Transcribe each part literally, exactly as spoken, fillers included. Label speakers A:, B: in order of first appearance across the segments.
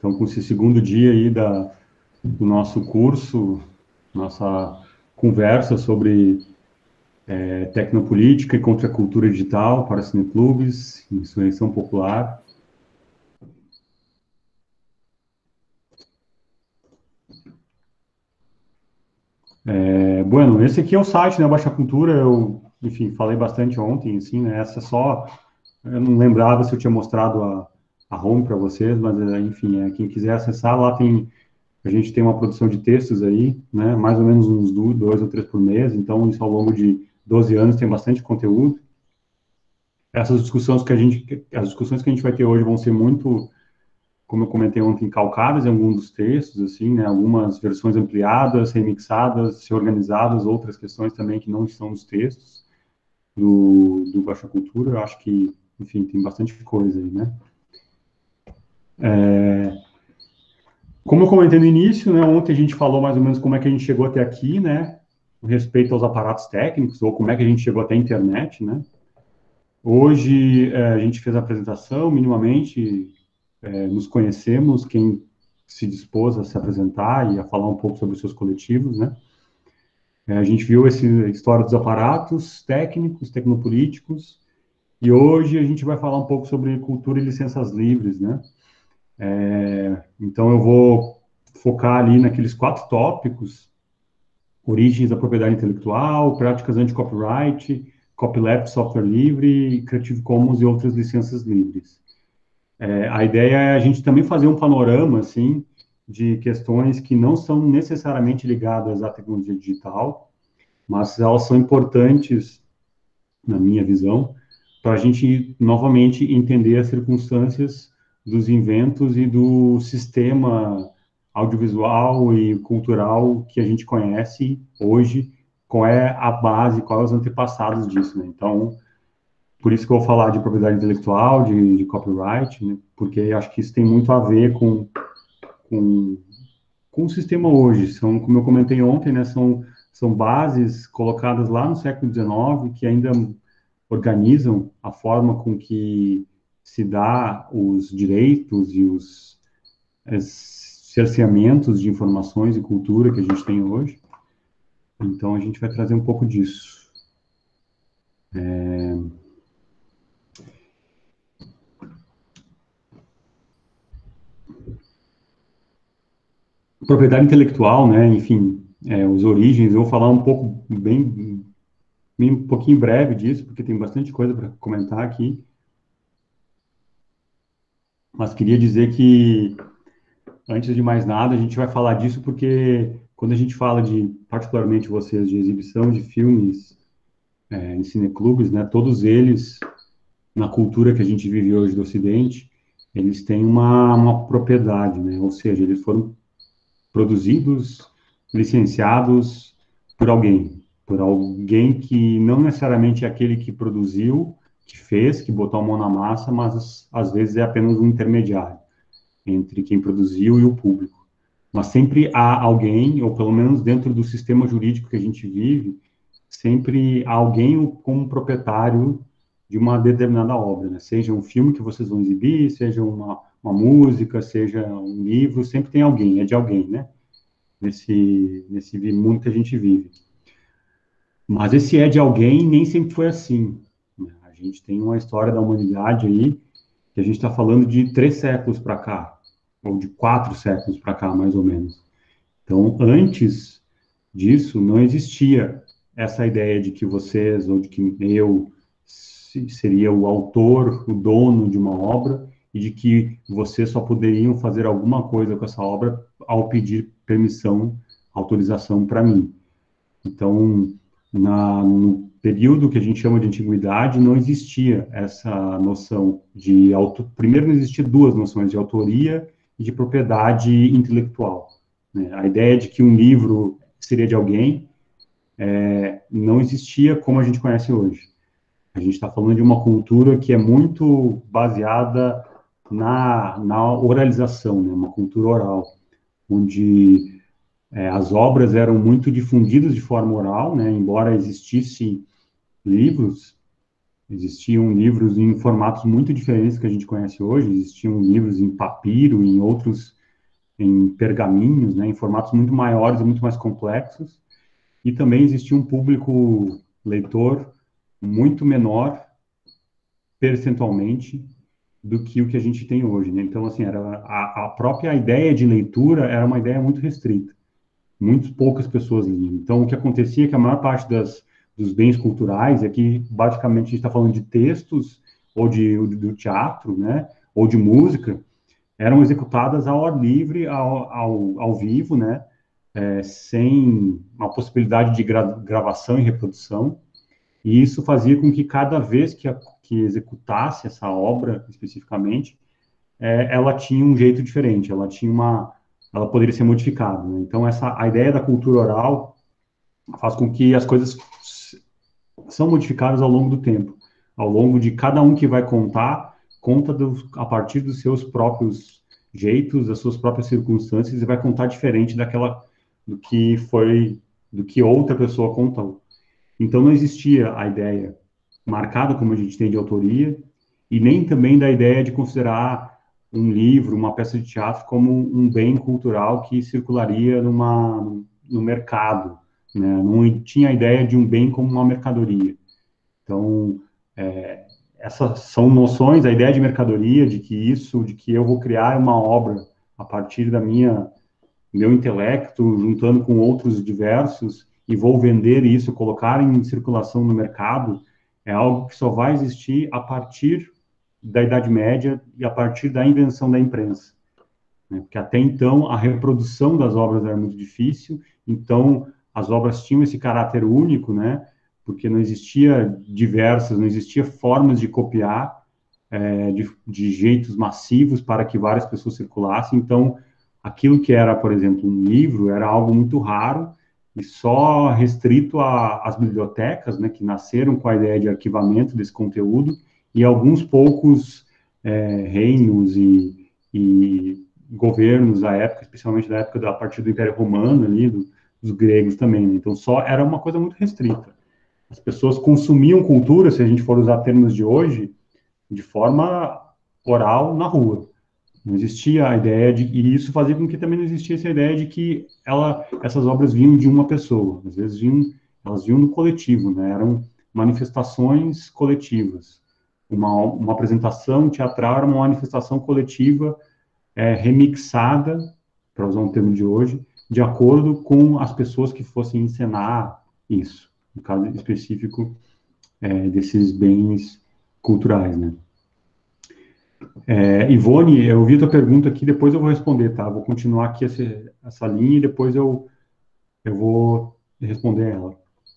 A: Então, com esse segundo dia aí da, do nosso curso, nossa conversa sobre é, tecnopolítica e contracultura digital para cineclubes, insurreição popular. É, bueno, esse aqui é o site, né, Baixa Cultura, eu, enfim, falei bastante ontem, assim, né, essa é só, eu não lembrava se eu tinha mostrado a, a home para vocês, mas, é, enfim, é, quem quiser acessar, lá tem, a gente tem uma produção de textos aí, né, mais ou menos uns dois ou três por mês, então isso ao longo de doze anos tem bastante conteúdo. Essas discussões que a gente, as discussões que a gente vai ter hoje vão ser muito, como eu comentei ontem, calcadas em alguns dos textos, assim, né, algumas versões ampliadas, remixadas, reorganizadas, outras questões também que não estão nos textos do, do Baixa Cultura, eu acho que, enfim, tem bastante coisa aí, né. É, como eu comentei no início, né, ontem a gente falou mais ou menos como é que a gente chegou até aqui, né, com respeito aos aparatos técnicos, ou como é que a gente chegou até a internet, né. Hoje é, a gente fez a apresentação, minimamente, é, nos conhecemos, quem se dispôs a se apresentar e a falar um pouco sobre os seus coletivos, né. É, a gente viu essa história dos aparatos técnicos, tecnopolíticos, e hoje a gente vai falar um pouco sobre cultura e licenças livres, né. É, então eu vou focar ali naqueles quatro tópicos: origens da propriedade intelectual, práticas anti-copyright, copyleft, software livre, Creative Commons e outras licenças livres. É, a ideia é a gente também fazer um panorama, assim, de questões que não são necessariamente ligadas à tecnologia digital, mas elas são importantes, na minha visão, para a gente, novamente, entender as circunstâncias dos inventos e do sistema audiovisual e cultural que a gente conhece hoje, qual é a base, quais os antepassados disso, né? Então, por isso que eu vou falar de propriedade intelectual, de, de copyright, né? Porque acho que isso tem muito a ver com, com, com o sistema hoje. São, como eu comentei ontem, né, são, são bases colocadas lá no século dezenove que ainda organizam a forma com que se dá os direitos e os cerceamentos de informações e cultura que a gente tem hoje. Então, a gente vai trazer um pouco disso. É... Propriedade intelectual, né? Enfim, é, os origens. Eu vou falar um pouco bem, bem, um pouquinho breve disso, porque tem bastante coisa para comentar aqui. Mas queria dizer que, antes de mais nada, a gente vai falar disso porque quando a gente fala de, particularmente vocês, de exibição de filmes é, em cineclubes, né? Todos eles, na cultura que a gente vive hoje do Ocidente, eles têm uma, uma propriedade, né? Ou seja, eles foram produzidos, licenciados por alguém, por alguém que não necessariamente é aquele que produziu, que fez, que botou a mão na massa, mas às vezes é apenas um intermediário entre quem produziu e o público. Mas sempre há alguém, ou pelo menos dentro do sistema jurídico que a gente vive, sempre há alguém como proprietário de uma determinada obra, né? Seja um filme que vocês vão exibir, seja uma, uma música, seja um livro, sempre tem alguém, é de alguém, né? Nesse, nesse mundo que a gente vive. Mas esse é de alguém nem sempre foi assim, né? A gente tem uma história da humanidade aí, que a gente está falando de três séculos para cá, ou de quatro séculos para cá, mais ou menos. Então, antes disso, não existia essa ideia de que vocês, ou de que eu, seria o autor, o dono de uma obra, e de que vocês só poderiam fazer alguma coisa com essa obra ao pedir permissão, autorização para mim. Então, na, no período que a gente chama de antiguidade, não existia essa noção de auto... Primeiro, não existia duas noções, de autoria e de propriedade intelectual, né? A ideia de que um livro seria de alguém é, não existia como a gente conhece hoje. A gente está falando de uma cultura que é muito baseada na, na oralização, né? Uma cultura oral, onde é, as obras eram muito difundidas de forma oral, né? Embora existissem livros, Existiam livros em formatos muito diferentes que a gente conhece hoje, existiam livros em papiro, em outros, em pergaminhos, né, em formatos muito maiores e muito mais complexos, e também existia um público leitor muito menor, percentualmente, do que o que a gente tem hoje, né? Então, assim, era a, a própria ideia de leitura era uma ideia muito restrita. Muito poucas pessoas liam. Então, o que acontecia é que a maior parte das, dos bens culturais, aqui, basicamente, a gente está falando de textos, ou de, do teatro, né? Ou de música, eram executadas ao ar livre, ao, ao, ao vivo, né? É, sem uma possibilidade de gra gravação e reprodução. E isso fazia com que cada vez que, a, que executasse essa obra, especificamente, é, ela tinha um jeito diferente, ela tinha uma, ela poderia ser modificada, né? Então essa a ideia da cultura oral faz com que as coisas são modificadas ao longo do tempo, ao longo de cada um que vai contar, conta do, a partir dos seus próprios jeitos, das suas próprias circunstâncias e vai contar diferente daquela do que foi, do que outra pessoa contou. Então não existia a ideia marcada como a gente tem de autoria e nem também da ideia de considerar um livro, uma peça de teatro como um bem cultural que circularia numa, no mercado, né? Não tinha a ideia de um bem como uma mercadoria. Então, é, essas são noções, a ideia de mercadoria, de que isso, de que eu vou criar uma obra a partir da minha meu intelecto, juntando com outros diversos, e vou vender isso, colocar em circulação no mercado, é algo que só vai existir a partir da Idade Média e a partir da invenção da imprensa, né? Porque até então a reprodução das obras era muito difícil, então as obras tinham esse caráter único, né? Porque não existia diversas, não existia formas de copiar é, de, de jeitos massivos para que várias pessoas circulassem, então aquilo que era, por exemplo, um livro, era algo muito raro e só restrito às bibliotecas, né, que nasceram com a ideia de arquivamento desse conteúdo, e alguns poucos é, reinos e, e governos da época, especialmente da época da partir do Império Romano ali, do, dos gregos também, né? Então só era uma coisa muito restrita. As pessoas consumiam cultura, se a gente for usar termos de hoje, de forma oral na rua. Não existia a ideia de, e isso fazia com que também não existisse a ideia de que ela, essas obras vinham de uma pessoa, às vezes vinham, elas vinham do coletivo, né? Eram manifestações coletivas. Uma, uma apresentação teatral era uma manifestação coletiva é, remixada, para usar um termo de hoje, de acordo com as pessoas que fossem encenar isso, no caso específico é, desses bens culturais, né? É, Ivone, eu vi a tua pergunta aqui, depois eu vou responder, tá? Vou continuar aqui essa, essa linha e depois eu, eu vou responder ela.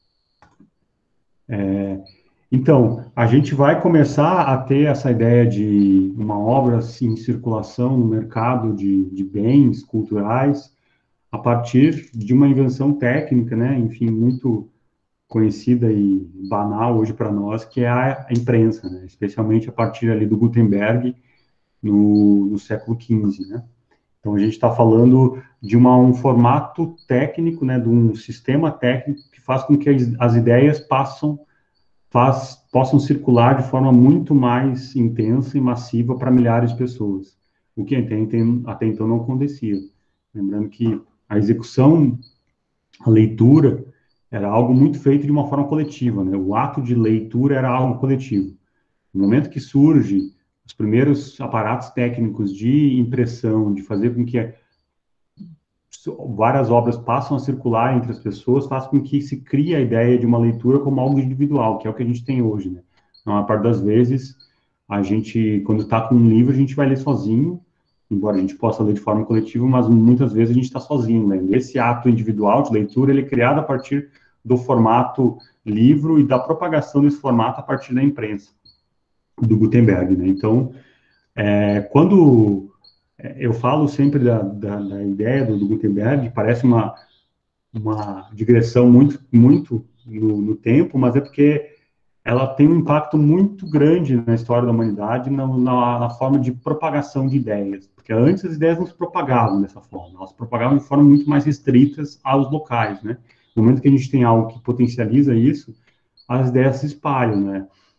A: É, então, a gente vai começar a ter essa ideia de uma obra assim, em circulação no mercado de, de bens culturais a partir de uma invenção técnica, né? Enfim, muito conhecida e banal hoje para nós, que é a imprensa, né? Especialmente a partir ali do Gutenberg, no, no século quinze, né? Então, a gente está falando de uma, um formato técnico, né, de um sistema técnico que faz com que as, as ideias passam, faz, possam circular de forma muito mais intensa e massiva para milhares de pessoas, o que até, até então não acontecia. Lembrando que a execução, a leitura, era algo muito feito de uma forma coletiva, né? O ato de leitura era algo coletivo. No momento que surge os primeiros aparatos técnicos de impressão, de fazer com que várias obras passam a circular entre as pessoas, faz com que se crie a ideia de uma leitura como algo individual, que é o que a gente tem hoje, né? Na maior parte das vezes, a gente, quando está com um livro, a gente vai ler sozinho, embora a gente possa ler de forma coletiva, mas muitas vezes a gente está sozinho lendo. Esse ato individual de leitura, ele é criado a partir do formato livro e da propagação desse formato a partir da imprensa, do Gutenberg, né? Então, é, quando eu falo sempre da, da, da ideia do, do Gutenberg, parece uma, uma digressão muito, muito no, no tempo, mas é porque ela tem um impacto muito grande na história da humanidade, na, na, na forma de propagação de ideias. Porque antes as ideias não se propagavam dessa forma, elas se propagavam de forma muito mais restritas aos locais, né? No momento que a gente tem algo que potencializa isso, as ideias se espalham, né?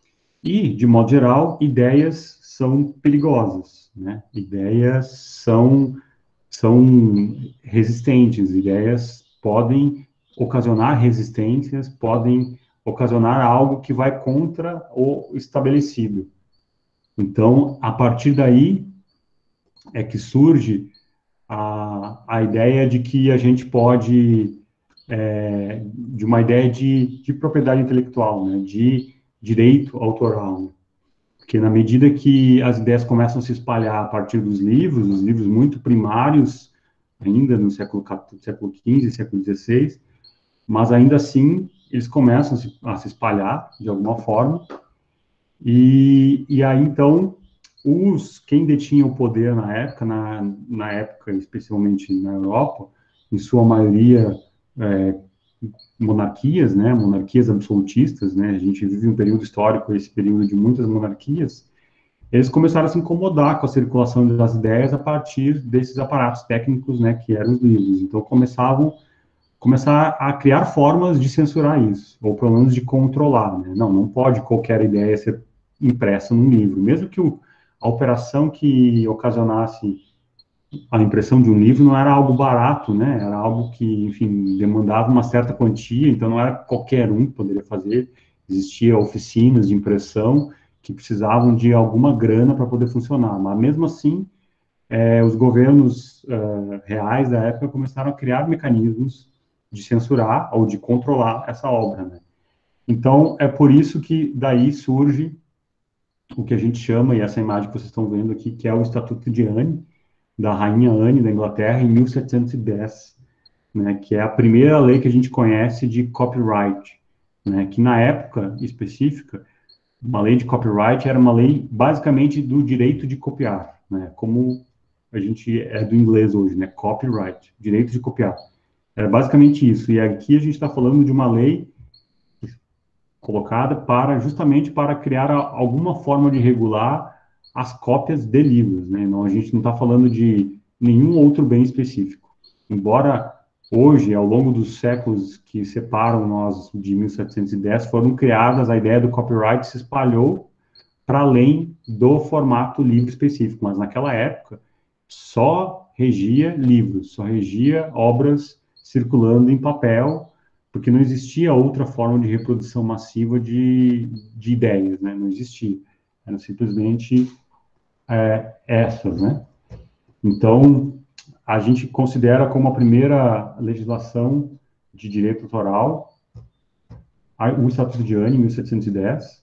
A: E, de modo geral, ideias são perigosas, né? Ideias são, são resistentes, ideias podem ocasionar resistências, podem ocasionar algo que vai contra o estabelecido. Então, a partir daí é que surge a, a ideia de que a gente pode, é, de uma ideia de, de propriedade intelectual, né? De direito autoral, né? Porque na medida que as ideias começam a se espalhar a partir dos livros, os livros muito primários, ainda no século quatorze, século quinze, século dezesseis, mas ainda assim eles começam a se, a se espalhar de alguma forma, e, e aí então os quem detinha o poder na época, na, na época especialmente na Europa, em sua maioria é, monarquias, né, monarquias absolutistas, né, a gente vive um período histórico, esse período de muitas monarquias, eles começaram a se incomodar com a circulação das ideias a partir desses aparatos técnicos, né, que eram os livros. Então, começavam começar a criar formas de censurar isso, ou pelo menos de controlar, né? Não, não pode qualquer ideia ser impressa num livro, mesmo que o, a operação que ocasionasse a impressão de um livro não era algo barato, né? Era algo que, enfim, demandava uma certa quantia, então não era qualquer um que poderia fazer. Existia oficinas de impressão que precisavam de alguma grana para poder funcionar, mas mesmo assim, eh, os governos eh, reais da época começaram a criar mecanismos de censurar ou de controlar essa obra, né? Então, é por isso que daí surge o que a gente chama, e essa imagem que vocês estão vendo aqui, que é o Estatuto de Anne, da Rainha Anne da Inglaterra, em mil setecentos e dez, né, que é a primeira lei que a gente conhece de copyright, né, que na época específica, uma lei de copyright era uma lei basicamente do direito de copiar, né, como a gente é do inglês hoje, né, copyright, direito de copiar. Era basicamente isso, e aqui a gente está falando de uma lei colocada para justamente para criar a, alguma forma de regular as cópias de livros, né? Não, a gente não está falando de nenhum outro bem específico. Embora hoje, ao longo dos séculos que separam nós de mil setecentos e dez, foram criadas, a ideia do copyright se espalhou para além do formato livro específico, mas naquela época só regia livros, só regia obras circulando em papel, porque não existia outra forma de reprodução massiva de, de ideias, né? Não existia. Eram simplesmente é, essas, né? Então, a gente considera como a primeira legislação de direito autoral o Estatuto de Anne, em mil setecentos e dez.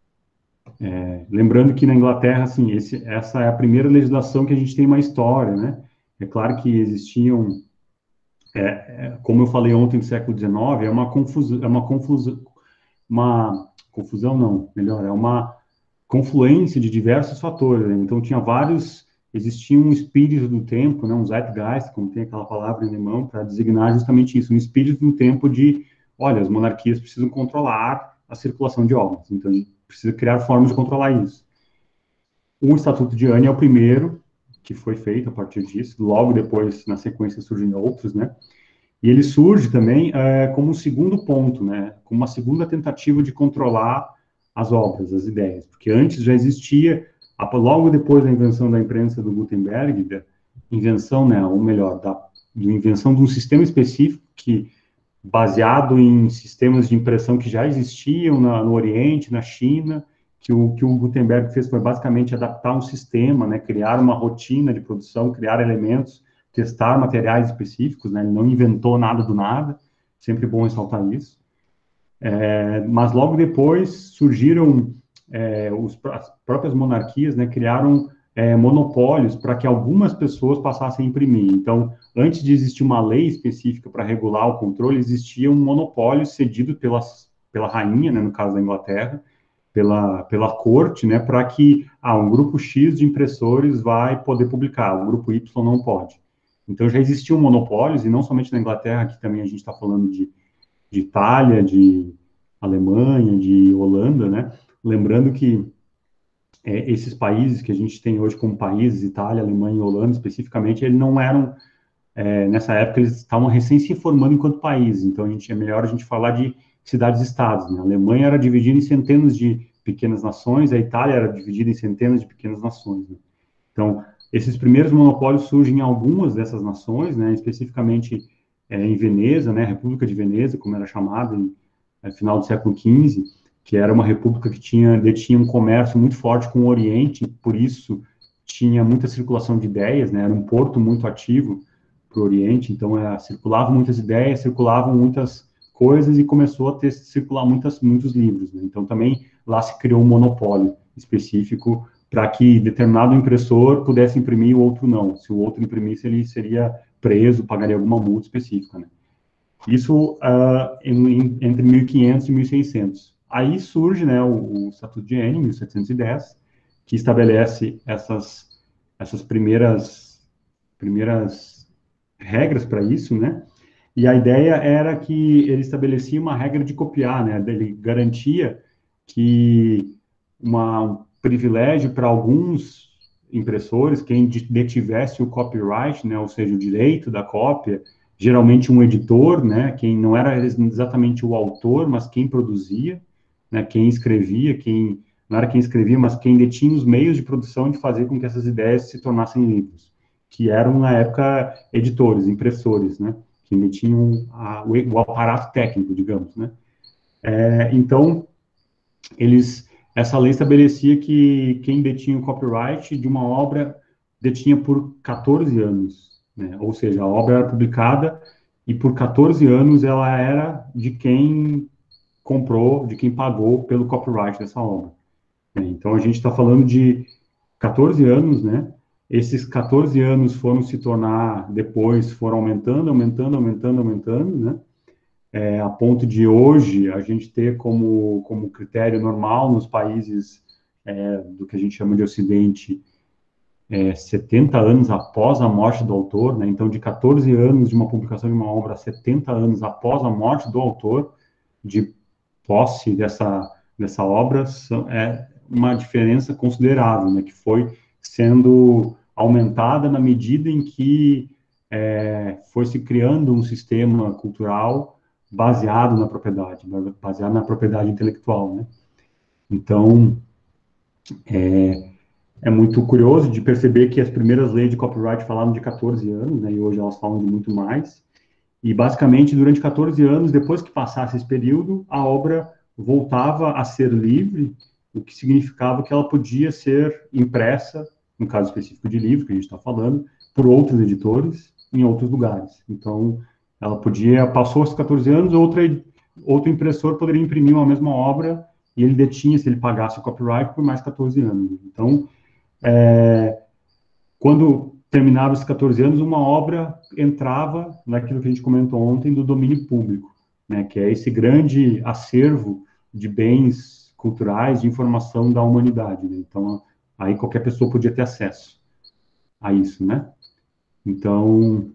A: É, lembrando que na Inglaterra, assim, esse, essa é a primeira legislação que a gente tem uma história, né? É claro que existiam, é, é, como eu falei ontem, no século dezenove, é uma confusão, é uma confusão, uma confusão não, melhor, é uma confluência de diversos fatores, né? Então tinha vários, existia um espírito do tempo, né, um Zeitgeist, como tem aquela palavra em alemão, para designar justamente isso, um espírito do tempo de, olha, as monarquias precisam controlar a circulação de obras, então a gente precisa criar formas de controlar isso. O Estatuto de Anne é o primeiro que foi feito a partir disso, logo depois, na sequência, surgem outros, né? E ele surge também é, como um segundo ponto, né? Como uma segunda tentativa de controlar as obras, as ideias, porque antes já existia, logo depois da invenção da imprensa do Gutenberg, da invenção, né, ou melhor, da, da invenção de um sistema específico que, baseado em sistemas de impressão que já existiam na, no Oriente, na China, que o que o Gutenberg fez foi basicamente adaptar um sistema, né, criar uma rotina de produção, criar elementos, testar materiais específicos, né, ele não inventou nada do nada, sempre bom ressaltar isso. É, mas logo depois surgiram é, os, as próprias monarquias, né, criaram é, monopólios para que algumas pessoas passassem a imprimir. Então, antes de existir uma lei específica para regular o controle, existia um monopólio cedido pelas, pela rainha, né, no caso da Inglaterra, pela, pela corte, né, para que ah, um grupo X de impressores vai poder publicar, o grupo Y não pode. Então, já existiam monopólios, e não somente na Inglaterra, aqui também a gente está falando de de Itália, de Alemanha, de Holanda, né? Lembrando que é, esses países que a gente tem hoje como países, Itália, Alemanha e Holanda especificamente, eles não eram, é, nessa época, eles estavam recém se formando enquanto países, então a gente, é melhor a gente falar de cidades-estados, né? A Alemanha era dividida em centenas de pequenas nações, a Itália era dividida em centenas de pequenas nações, né? Então, esses primeiros monopólios surgem em algumas dessas nações, né, especificamente é, em Veneza, né, República de Veneza, como era chamada, em no final do século quinze, que era uma república que tinha, detinha um comércio muito forte com o Oriente, por isso tinha muita circulação de ideias, né, era um porto muito ativo para o Oriente, então é, circulavam muitas ideias, circulavam muitas coisas e começou a ter, circular muitas, muitos livros, né? Então também lá se criou um monopólio específico para que determinado impressor pudesse imprimir e o outro não. Se o outro imprimisse, ele seria preso, pagaria alguma multa específica, né? Isso uh, em, entre mil e quinhentos e mil e seiscentos. Aí surge, né, o, o Estatuto de Enem, mil setecentos e dez, que estabelece essas, essas primeiras, primeiras regras para isso, né? E a ideia era que ele estabelecia uma regra de copiar, né? Ele garantia que uma, um privilégio para alguns impressores, quem detivesse o copyright, né? Ou seja, o direito da cópia, geralmente um editor, né? Quem não era exatamente o autor, mas quem produzia, né? Quem escrevia, quem não era quem escrevia, mas quem detinha os meios de produção de fazer com que essas ideias se tornassem livros, que eram na época editores, impressores, né? Que detinham a, o, o aparato técnico, digamos, né? É, então, eles, essa lei estabelecia que quem detinha o copyright de uma obra detinha por quatorze anos, né? Ou seja, a obra era publicada e por quatorze anos ela era de quem comprou, de quem pagou pelo copyright dessa obra, né? Então, a gente está falando de quatorze anos, né? Esses quatorze anos foram se tornar, depois foram aumentando, aumentando, aumentando, aumentando, né? É, a ponto de hoje a gente ter como, como critério normal nos países é, do que a gente chama de Ocidente, é, setenta anos após a morte do autor, né? Então, de quatorze anos de uma publicação de uma obra a setenta anos após a morte do autor, de posse dessa, dessa obra, são, é uma diferença considerável, né? Que foi sendo aumentada na medida em que é, foi se criando um sistema cultural baseado na propriedade, baseado na propriedade intelectual, né? Então, é, é muito curioso de perceber que as primeiras leis de copyright falavam de quatorze anos, né? E hoje elas falam de muito mais. E, basicamente, durante quatorze anos, depois que passasse esse período, a obra voltava a ser livre, o que significava que ela podia ser impressa, no caso específico de livro, que a gente está falando, por outros editores em outros lugares. Então, ela podia, passou os quatorze anos, outra, outro impressor poderia imprimir uma mesma obra e ele detinha, se ele pagasse o copyright, por mais quatorze anos. Então, é, quando terminava os quatorze anos, uma obra entrava naquilo que a gente comentou ontem do domínio público, né, que é esse grande acervo de bens culturais, de informação da humanidade, né? Então, aí qualquer pessoa podia ter acesso a isso, né? Então,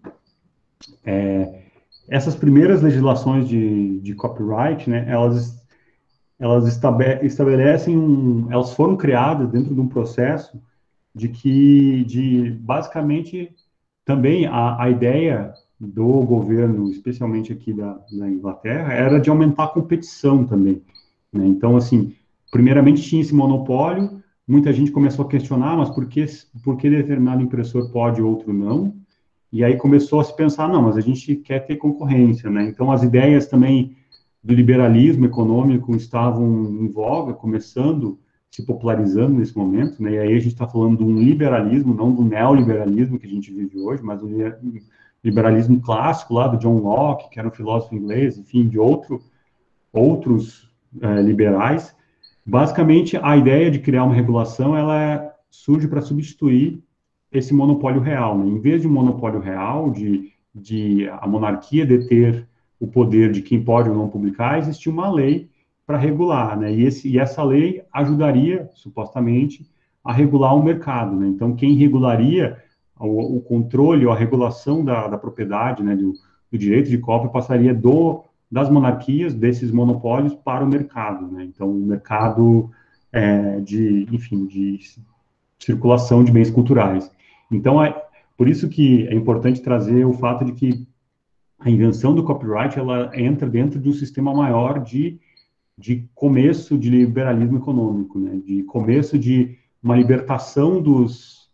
A: é, essas primeiras legislações de, de copyright, né, elas, elas estabe, estabelecem um, elas foram criadas dentro de um processo de que, de basicamente, também a, a ideia do governo, especialmente aqui da, da Inglaterra, era de aumentar a competição também, né? Então, assim, primeiramente tinha esse monopólio, muita gente começou a questionar, mas por que, por que determinado impressor pode e outro não? E aí começou a se pensar, não, mas a gente quer ter concorrência, né? Então, as ideias também do liberalismo econômico estavam em voga, começando se popularizando nesse momento, né? E aí a gente está falando de um liberalismo, não do neoliberalismo que a gente vive hoje, mas do liberalismo clássico lá do John Locke, que era um filósofo inglês, enfim, de outro, outros é, liberais. Basicamente, a ideia de criar uma regulação, ela é, surge para substituir esse monopólio real, né? Em vez de um monopólio real, de, de a monarquia deter o poder de quem pode ou não publicar, existia uma lei para regular, né? E, esse, e essa lei ajudaria, supostamente, a regular o mercado, né? Então, quem regularia o, o controle ou a regulação da, da propriedade, né, do, do direito de cópia passaria do, das monarquias, desses monopólios, para o mercado, né? Então, o mercado é, de, enfim, de circulação de bens culturais. Então, é por isso que é importante trazer o fato de que a invenção do copyright, ela entra dentro de um sistema maior de de começo de liberalismo econômico, né, de começo de uma libertação dos,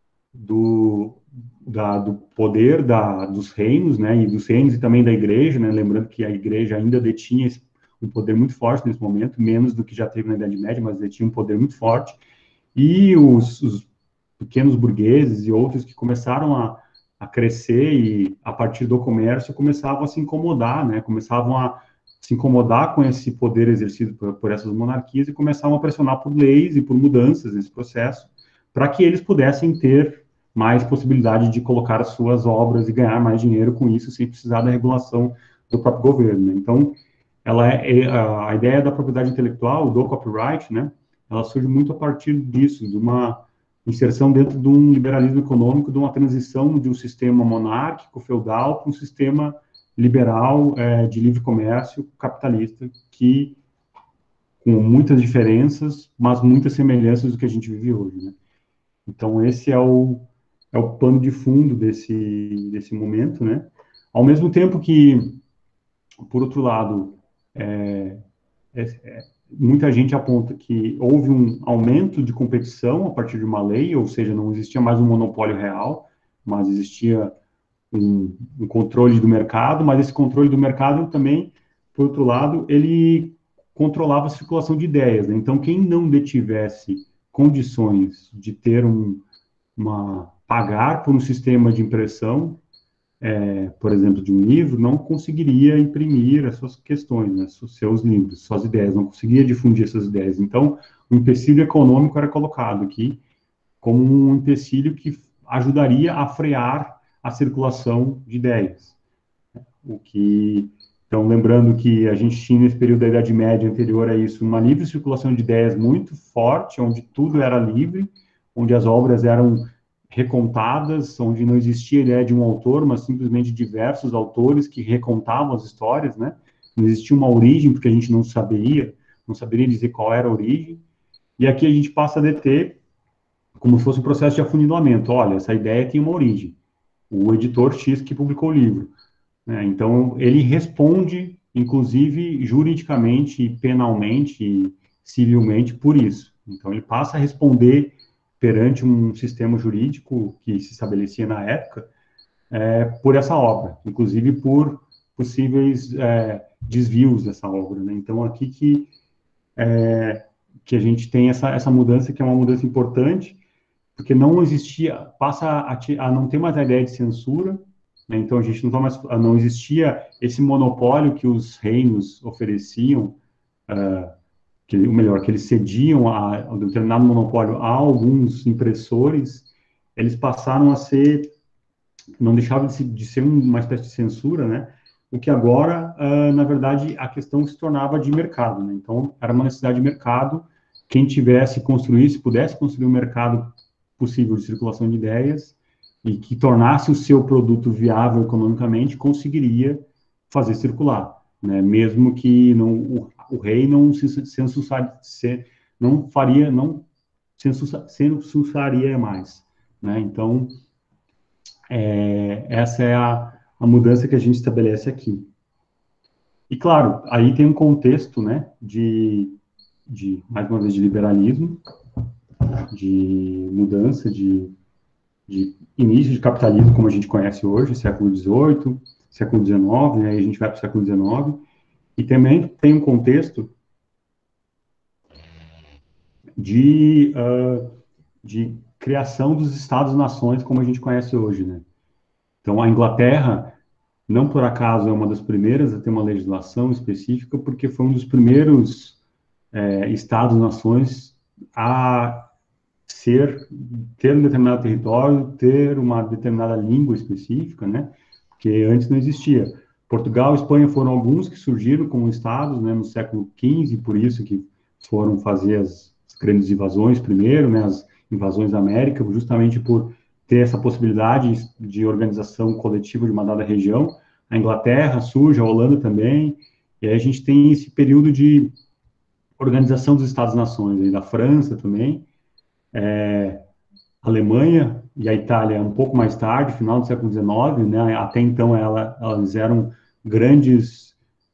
A: do, da, do poder da, dos reinos, né, e dos reinos e também da igreja, né, lembrando que a igreja ainda detinha esse, um poder muito forte nesse momento, menos do que já teve na Idade Média, mas detinha um poder muito forte, e os, os pequenos burgueses e outros que começaram a, a crescer e, a partir do comércio, começavam a se incomodar, né, começavam a se incomodar com esse poder exercido por, por essas monarquias e começavam a pressionar por leis e por mudanças nesse processo, para que eles pudessem ter mais possibilidade de colocar as suas obras e ganhar mais dinheiro com isso, sem precisar da regulação do próprio governo. Então, ela é, é a, a ideia da propriedade intelectual, do copyright, né, ela surge muito a partir disso, de uma inserção dentro de um liberalismo econômico, de uma transição de um sistema monárquico, feudal, para um sistema liberal, é, de livre comércio, capitalista, que, com muitas diferenças, mas muitas semelhanças do que a gente vive hoje, né? Então, esse é o, é o pano de fundo desse, desse momento, né? Ao mesmo tempo que, por outro lado, é, é, é, muita gente aponta que houve um aumento de competição a partir de uma lei, ou seja, não existia mais um monopólio real, mas existia um, um controle do mercado, mas esse controle do mercado também, por outro lado, ele controlava a circulação de ideias, né? Então, quem não detivesse condições de ter um, uma pagar por um sistema de impressão, é, por exemplo, de um livro, não conseguiria imprimir as suas questões, né, os seus livros, suas ideias, não conseguia difundir essas ideias. Então, o empecilho econômico era colocado aqui como um empecilho que ajudaria a frear a circulação de ideias. O que, então, lembrando que a gente tinha nesse período da Idade Média anterior a isso uma livre circulação de ideias muito forte, onde tudo era livre, onde as obras eram recontadas, onde não existia a ideia de um autor, mas simplesmente diversos autores que recontavam as histórias, né? Não existia uma origem, porque a gente não saberia, não saberia dizer qual era a origem. E aqui a gente passa a deter como se fosse um processo de afunilamento. Olha, essa ideia tem uma origem. O editor X que publicou o livro, né? Então, ele responde, inclusive, juridicamente, penalmente, civilmente, por isso. Então, ele passa a responder perante um sistema jurídico que se estabelecia na época, é, por essa obra, inclusive por possíveis é, desvios dessa obra, né? Então, aqui que, é, que a gente tem essa, essa mudança, que é uma mudança importante, porque não existia, passa a, a não ter mais a ideia de censura, né? Então a gente não, mais, não existia esse monopólio que os reinos ofereciam, uh, que, ou melhor, que eles cediam a, a um determinado monopólio a alguns impressores, eles passaram a ser, não deixavam de, se, de ser uma espécie de censura, né? O que agora, uh, na verdade, a questão se tornava de mercado, né? Então era uma necessidade de mercado, quem tivesse, construísse, pudesse construir um mercado possível de circulação de ideias e que tornasse o seu produto viável economicamente, conseguiria fazer circular, né? Mesmo que não, o, o rei não se censurar, se, não faria, não censuraria mais, né? Então, é, essa é a, a mudança que a gente estabelece aqui. E, claro, aí tem um contexto, né, de, de mais uma vez, de liberalismo, de mudança, de, de início de capitalismo, como a gente conhece hoje, século dezoito, século dezenove, né, aí a gente vai para o século dezenove, e também tem um contexto de, uh, de criação dos Estados-nações, como a gente conhece hoje, né. Então, a Inglaterra, não por acaso, é uma das primeiras a ter uma legislação específica, porque foi um dos primeiros é, Estados-nações a ser, ter um determinado território, ter uma determinada língua específica, né? Porque antes não existia. Portugal e Espanha foram alguns que surgiram como estados, né, no século quinze, por isso que foram fazer as, as grandes invasões primeiro, né, as invasões da América, justamente por ter essa possibilidade de organização coletiva de uma dada região. A Inglaterra surge, a Holanda também, e aí a gente tem esse período de organização dos Estados-nações, da França também, é, a Alemanha e a Itália um pouco mais tarde, final do século dezenove, né? Até então ela, elas eram grandes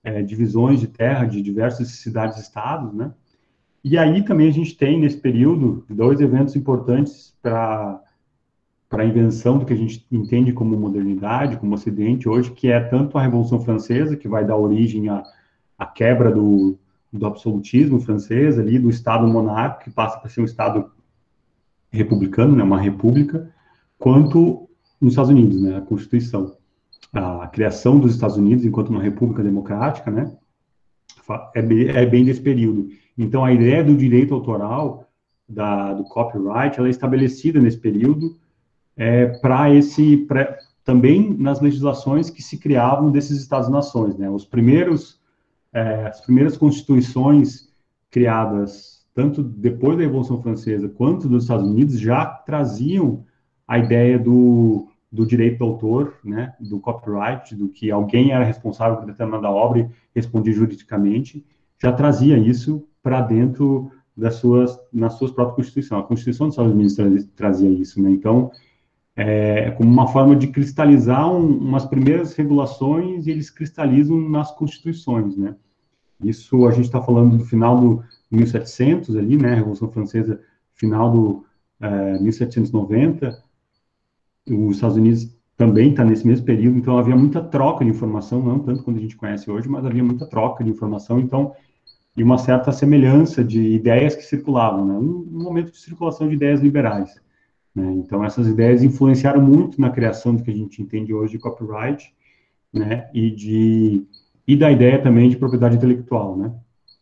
A: é, divisões de terra de diversas cidades-estados, né? E aí também a gente tem, nesse período, dois eventos importantes para para a invenção do que a gente entende como modernidade, como Ocidente hoje, que é tanto a Revolução Francesa, que vai dar origem à, à quebra do, do absolutismo francês, ali, do Estado monárquico, que passa para ser um Estado republicano, né, uma república, quanto nos Estados Unidos, né, a Constituição. A criação dos Estados Unidos enquanto uma república democrática, né, é bem, é bem desse período. Então, a ideia do direito autoral, da, do copyright, ela é estabelecida nesse período, é, para esse, pra, também nas legislações que se criavam desses Estados-nações, né? Os primeiros, é, as primeiras constituições criadas, tanto depois da Revolução Francesa quanto dos Estados Unidos, já traziam a ideia do, do direito do autor, né? Do copyright, do que alguém era responsável por determinada obra e respondia juridicamente, já trazia isso para dentro das suas, nas suas próprias constituições. A Constituição dos Estados Unidos tra trazia isso, né? Então, é como uma forma de cristalizar um, umas primeiras regulações e eles cristalizam nas constituições, né? Isso a gente está falando do final do mil e setecentos ali, né? Revolução Francesa, final do é, mil setecentos e noventa. Os Estados Unidos também está nesse mesmo período, então havia muita troca de informação, não tanto quanto a gente conhece hoje, mas havia muita troca de informação, então, e uma certa semelhança de ideias que circulavam, né? Um, um momento de circulação de ideias liberais. Né? Então, essas ideias influenciaram muito na criação do que a gente entende hoje de copyright, né? E, de, e da ideia também de propriedade intelectual, né?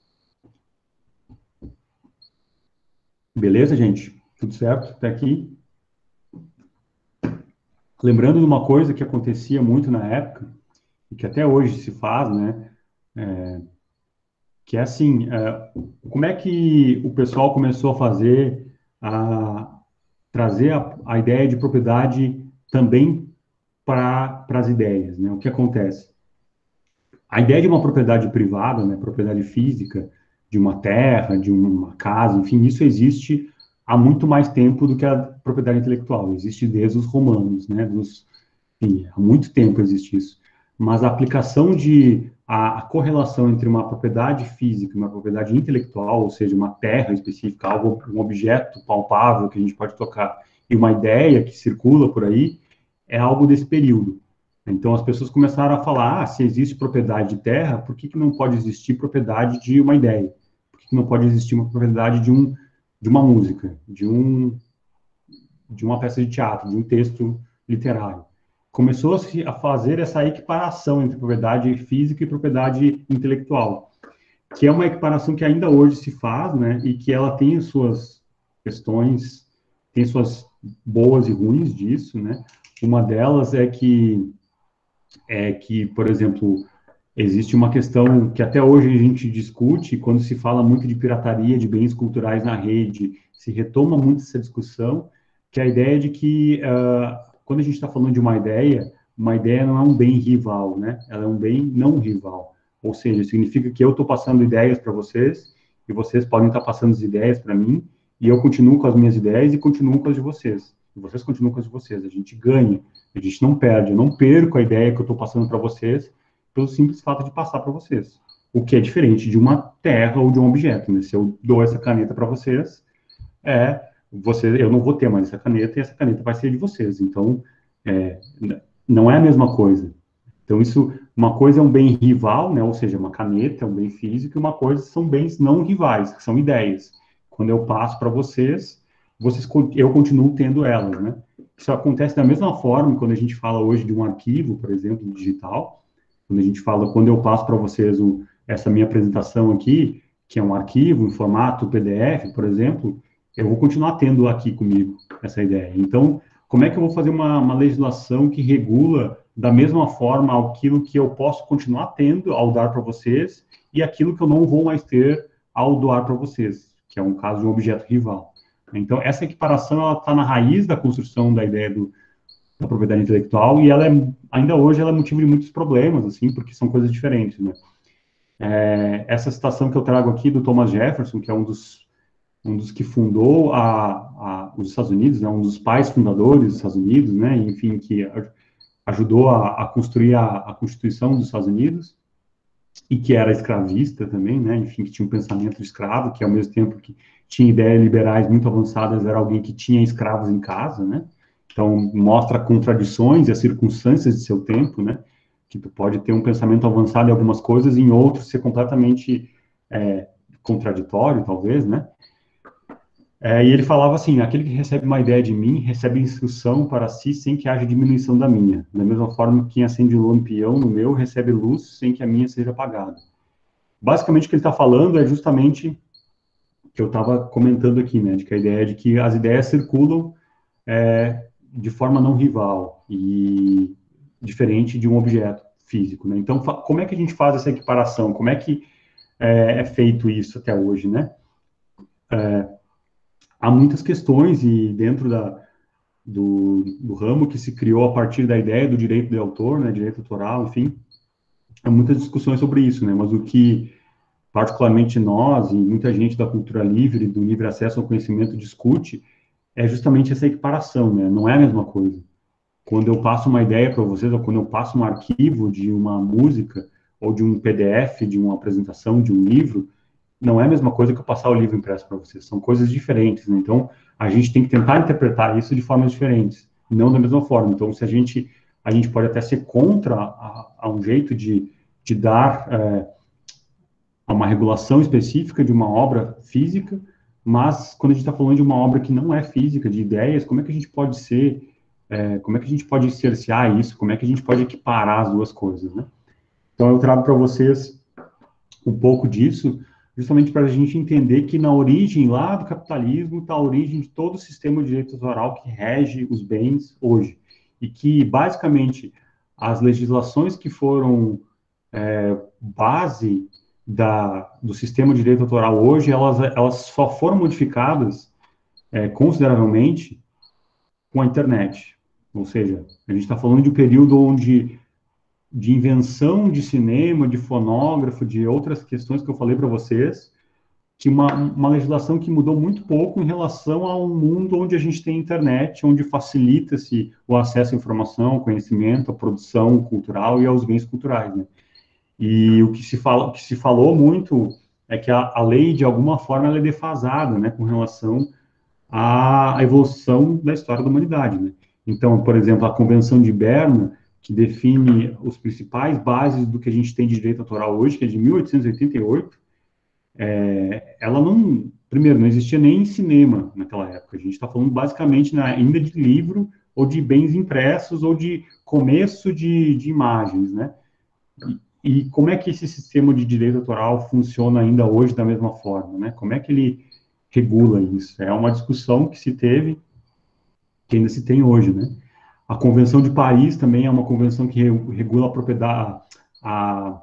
A: Beleza, gente? Tudo certo até aqui? Lembrando de uma coisa que acontecia muito na época, e que até hoje se faz, né? É, que é assim, é, como é que o pessoal começou a fazer, a trazer a, a ideia de propriedade também para as ideias, né? O que acontece? A ideia de uma propriedade privada, né, propriedade física, de uma terra, de uma casa, enfim, isso existe há muito mais tempo do que a propriedade intelectual. Existe desde os romanos, né, dos, enfim, há muito tempo existe isso. Mas a aplicação de a, a correlação entre uma propriedade física e uma propriedade intelectual, ou seja, uma terra específica, algo, um objeto palpável que a gente pode tocar, e uma ideia que circula por aí, é algo desse período. Então, as pessoas começaram a falar, ah, se existe propriedade de terra, por que, que não pode existir propriedade de uma ideia? Por que, que não pode existir uma propriedade de, um, de uma música, de, um, de uma peça de teatro, de um texto literário? Começou-se a fazer essa equiparação entre propriedade física e propriedade intelectual, que é uma equiparação que ainda hoje se faz, né, e que ela tem suas questões, tem suas boas e ruins disso, né? Uma delas é que é que, por exemplo, existe uma questão que até hoje a gente discute, quando se fala muito de pirataria de bens culturais na rede, se retoma muito essa discussão, que é a ideia de que, uh, quando a gente está falando de uma ideia, uma ideia não é um bem rival, né? Ela é um bem não rival. Ou seja, significa que eu estou passando ideias para vocês, e vocês podem estar passando as ideias para mim, e eu continuo com as minhas ideias e continuo com as de vocês. E vocês continuam com as de vocês. A gente ganha, a gente não perde. Eu não perco a ideia que eu estou passando para vocês, pelo simples fato de passar para vocês. O que é diferente de uma terra ou de um objeto, né? Se eu dou essa caneta para vocês, é, você, eu não vou ter mais essa caneta e essa caneta vai ser de vocês. Então, é, não é a mesma coisa. Então, isso, uma coisa é um bem rival, né? Ou seja, uma caneta é um bem físico, e uma coisa são bens não rivais, que são ideias. Quando eu passo para vocês, vocês, eu continuo tendo elas, né? Isso acontece da mesma forma quando a gente fala hoje de um arquivo, por exemplo, digital. Quando a gente fala, quando eu passo para vocês o, essa minha apresentação aqui, que é um arquivo em formato P D F, por exemplo, eu vou continuar tendo aqui comigo essa ideia. Então, como é que eu vou fazer uma, uma legislação que regula da mesma forma aquilo que eu posso continuar tendo ao dar para vocês e aquilo que eu não vou mais ter ao doar para vocês, que é um caso de um objeto rival? Então, essa equiparação está na raiz da construção da ideia do, da propriedade intelectual, e ela é, ainda hoje, ela é motivo de muitos problemas, assim, porque são coisas diferentes, né? É, essa citação que eu trago aqui do Thomas Jefferson, que é um dos, um dos que fundou a, a, os Estados Unidos, né, um dos pais fundadores dos Estados Unidos, né, enfim, que ajudou a, a construir a, a Constituição dos Estados Unidos, e que era escravista também, né, enfim, que tinha um pensamento escravo, que ao mesmo tempo que tinha ideias liberais muito avançadas, era alguém que tinha escravos em casa, né, então mostra contradições e as circunstâncias de seu tempo, né, que tu pode ter um pensamento avançado em algumas coisas e em outros ser completamente é, contraditório, talvez, né. É, e ele falava assim: aquele que recebe uma ideia de mim recebe instrução para si sem que haja diminuição da minha. Da mesma forma que quem acende um lampião no meu recebe luz sem que a minha seja apagada. Basicamente, o que ele está falando é justamente o que eu estava comentando aqui, né? De que a ideia é de que as ideias circulam é, de forma não rival e diferente de um objeto físico, né? Então, como é que a gente faz essa equiparação? Como é que é, é feito isso até hoje, né? Há muitas questões e dentro da, do, do ramo que se criou a partir da ideia do direito de autor, né, direito autoral, enfim, há muitas discussões sobre isso, né, mas o que particularmente nós e muita gente da cultura livre, do livre acesso ao conhecimento discute, é justamente essa equiparação, né, não é a mesma coisa. Quando eu passo uma ideia para vocês, ou quando eu passo um arquivo de uma música, ou de um P D F, de uma apresentação, de um livro, não é a mesma coisa que eu passar o livro impresso para vocês, são coisas diferentes, né? Então, a gente tem que tentar interpretar isso de formas diferentes, não da mesma forma. Então, se a gente, a gente pode até ser contra a, a um jeito de, de dar é, a uma regulação específica de uma obra física, mas quando a gente está falando de uma obra que não é física, de ideias, como é que a gente pode ser, é, como é que a gente pode cercear isso, como é que a gente pode equiparar as duas coisas, né? Então, eu trago para vocês um pouco disso, justamente para a gente entender que na origem lá do capitalismo está a origem de todo o sistema de direito autoral que rege os bens hoje. E que, basicamente, as legislações que foram é, base da, do sistema de direito autoral hoje, elas, elas só foram modificadas é, consideravelmente com a internet. Ou seja, a gente está falando de um período onde de invenção de cinema, de fonógrafo, de outras questões que eu falei para vocês, que uma, uma legislação que mudou muito pouco em relação a um mundo onde a gente tem internet, onde facilita-se o acesso à informação, ao conhecimento, à produção cultural e aos bens culturais, né? E o que se fala, o que se falou muito é que a, a lei, de alguma forma, ela é defasada, né, com relação à evolução da história da humanidade, né? Então, por exemplo, a Convenção de Berna, que define os principais bases do que a gente tem de direito autoral hoje, que é de mil oitocentos e oitenta e oito, é, ela não, primeiro, não existia nem cinema naquela época. A gente está falando basicamente na, ainda de livro ou de bens impressos ou de começo de, de imagens, né? E, e como é que esse sistema de direito autoral funciona ainda hoje da mesma forma, né? Como é que ele regula isso? É uma discussão que se teve, que ainda se tem hoje, né? A Convenção de Paris também é uma convenção que regula a propriedade, a,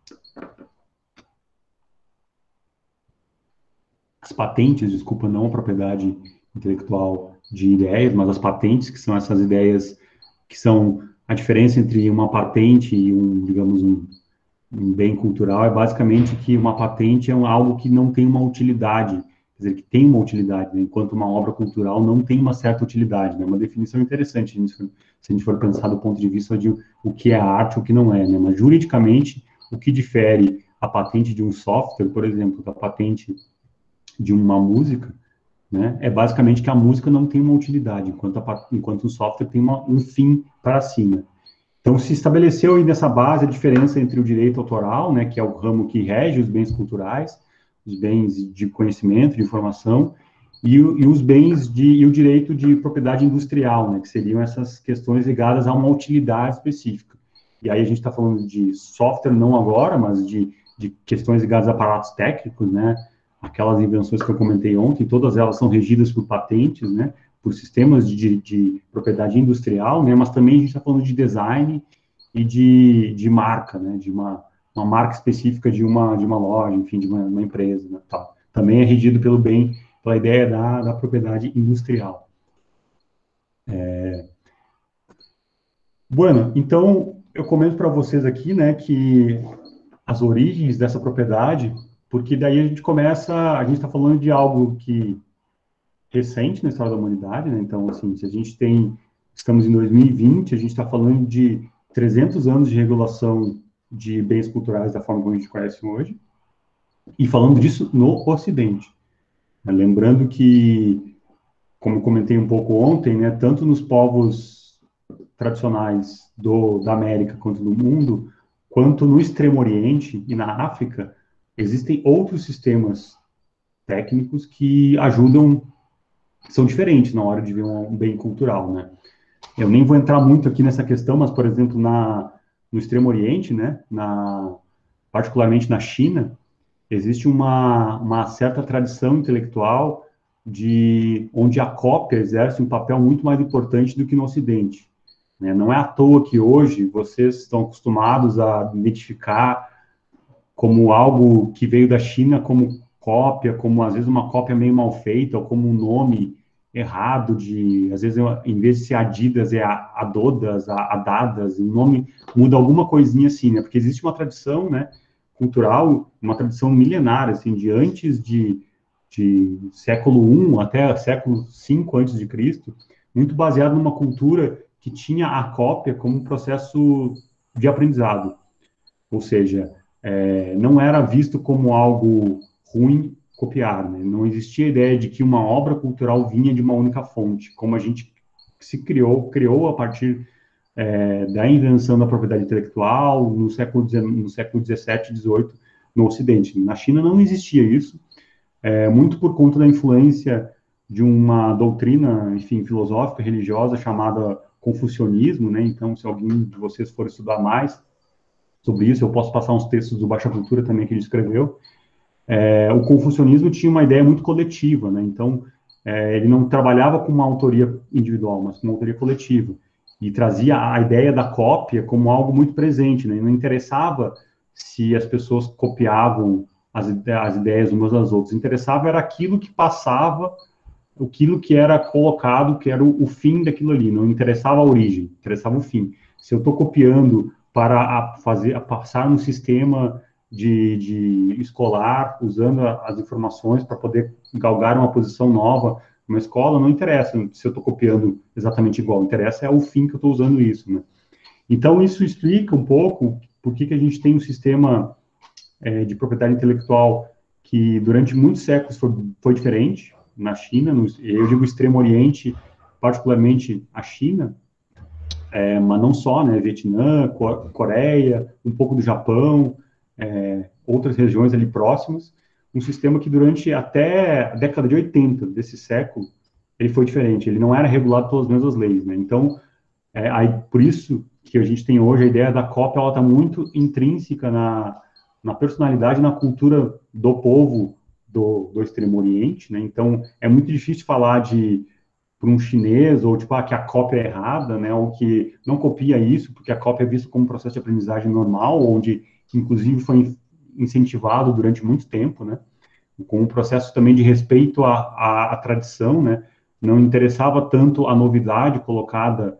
A: as patentes, desculpa, não a propriedade intelectual de ideias, mas as patentes, que são essas ideias que são a diferença entre uma patente e um, digamos, um, um bem cultural, é basicamente que uma patente é um, algo que não tem uma utilidade, quer dizer, que tem uma utilidade, né? Enquanto uma obra cultural não tem uma certa utilidade, né? Uma definição interessante, se a gente for pensar do ponto de vista de o que é arte e o que não é, né? Mas juridicamente, o que difere a patente de um software, por exemplo, da patente de uma música, né, é basicamente que a música não tem uma utilidade, enquanto, a, enquanto o software tem uma, um fim para cima. Então, se estabeleceu aí nessa base a diferença entre o direito autoral, né, que é o ramo que rege os bens culturais, os bens de conhecimento, de informação, e, e os bens de, e o direito de propriedade industrial, né, que seriam essas questões ligadas a uma utilidade específica. E aí a gente está falando de software, não agora, mas de, de questões ligadas a aparatos técnicos, né, aquelas invenções que eu comentei ontem, todas elas são regidas por patentes, né, por sistemas de, de propriedade industrial, né, mas também a gente está falando de design e de, de marca, né, de uma, uma marca específica de uma, de uma loja, enfim, de uma, uma empresa, né, tal. Também é regido pelo bem, pela ideia da, da propriedade industrial. É... Bueno, então, eu comento para vocês aqui, né, que as origens dessa propriedade, porque daí a gente começa, a gente está falando de algo que recente na história da humanidade, né? Então, assim, se a gente tem, estamos em dois mil e vinte, a gente está falando de trezentos anos de regulação de bens culturais da forma como a gente conhece hoje, e falando disso no Ocidente. Lembrando que, como comentei um pouco ontem, né, tanto nos povos tradicionais do, da América quanto do mundo, quanto no Extremo Oriente e na África, existem outros sistemas técnicos que ajudam, são diferentes na hora de ver um bem cultural, né? Eu nem vou entrar muito aqui nessa questão, mas, por exemplo, na, no Extremo Oriente, né, na, particularmente na China, existe uma, uma certa tradição intelectual de onde a cópia exerce um papel muito mais importante do que no Ocidente. Né? Não é à toa que hoje vocês estão acostumados a identificar como algo que veio da China como cópia, como às vezes uma cópia meio mal feita, ou como um nome errado de, às vezes, em vez de ser Adidas, é Adodas, Adadas, o nome muda alguma coisinha assim, né? Porque existe uma tradição, né, cultural, uma tradição milenária, assim, de antes de, de século um até século cinco antes de Cristo, muito baseado numa cultura que tinha a cópia como um processo de aprendizado. Ou seja, é, não era visto como algo ruim copiar, né? Não existia a ideia de que uma obra cultural vinha de uma única fonte, como a gente se criou, criou a partir é, da invenção da propriedade intelectual no século, no século dezessete, dezoito, no Ocidente. Na China não existia isso, é, muito por conta da influência de uma doutrina, enfim, filosófica, religiosa, chamada confucionismo, né? Então, se alguém de vocês for estudar mais sobre isso, eu posso passar uns textos do Baixa Cultura também que ele escreveu. É, o confucionismo tinha uma ideia muito coletiva, né? Então, é, ele não trabalhava com uma autoria individual, mas com uma autoria coletiva. E trazia a ideia da cópia como algo muito presente, né? E não interessava se as pessoas copiavam as, as ideias umas das outras. Interessava era aquilo que passava, aquilo que era colocado, que era o, o fim daquilo ali. Não interessava a origem, interessava o fim. Se eu estou copiando para a fazer, a passar um sistema de, de escolar, usando a, as informações para poder galgar uma posição nova numa escola, não interessa se eu estou copiando exatamente igual, interessa é o fim que eu estou usando isso, né? Então, isso explica um pouco por que, que a gente tem um sistema é, de propriedade intelectual que durante muitos séculos foi, foi diferente na China, no, eu digo Extremo Oriente, particularmente a China, é, mas não só, né, Vietnã, Coreia, um pouco do Japão, é, outras regiões ali próximas, um sistema que durante até a década de oitenta desse século, ele foi diferente, ele não era regulado pelas mesmas leis, né, então, é, aí, por isso que a gente tem hoje a ideia da cópia, ela está muito intrínseca na, na personalidade, na cultura do povo do, do Extremo Oriente, né, então, é muito difícil falar de para um chinês, ou tipo, ah, que a cópia é errada, né, ou que não copia isso, porque a cópia é vista como um processo de aprendizagem normal, onde, inclusive, foi incentivado durante muito tempo, né, com um processo também de respeito à, à, à tradição, né, não interessava tanto a novidade colocada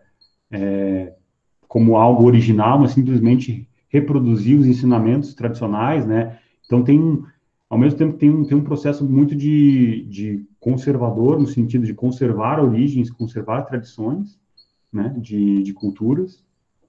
A: é, como algo original, mas simplesmente reproduzir os ensinamentos tradicionais, né, então tem, ao mesmo tempo, tem um, tem um processo muito de, de conservador, no sentido de conservar origens, conservar tradições, né, de, de culturas,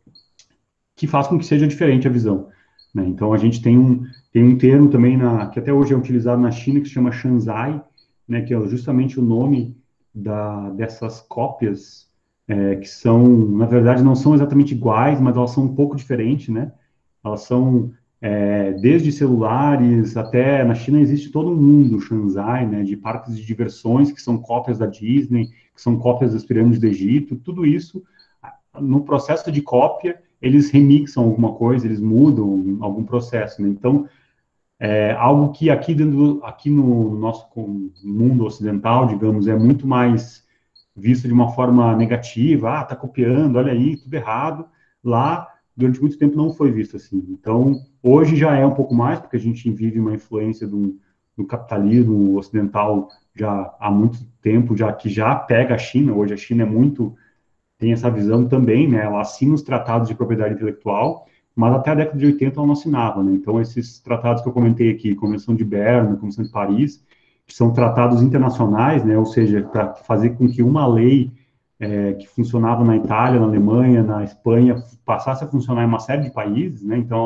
A: que faz com que seja diferente a visão. Né? Então, a gente tem um, tem um termo também, na, que até hoje é utilizado na China, que se chama Shanzai, né, que é justamente o nome da, dessas cópias, é, que são, na verdade, não são exatamente iguais, mas elas são um pouco diferentes, né? Elas são é, desde celulares até na China existe todo um mundo, Shanzai, né, de parques de diversões que são cópias da Disney, que são cópias das pirâmides do Egito, tudo isso no processo de cópia eles remixam alguma coisa, eles mudam algum processo, né? Então é algo que aqui dentro, aqui no nosso mundo ocidental, digamos, é muito mais visto de uma forma negativa, ah, tá copiando, olha aí, tudo errado. Lá, durante muito tempo, não foi visto assim. Então, hoje já é um pouco mais, porque a gente vive uma influência do, do capitalismo ocidental já há muito tempo, já que já pega a China. Hoje a China é muito, tem essa visão também, né? Ela assina os tratados de propriedade intelectual, mas até a década de oitenta ela não assinava, né? Então, esses tratados que eu comentei aqui, Convenção de Berna, Convenção de Paris, que são tratados internacionais, né? Ou seja, para fazer com que uma lei é, que funcionava na Itália, na Alemanha, na Espanha, passasse a funcionar em uma série de países, né? Então,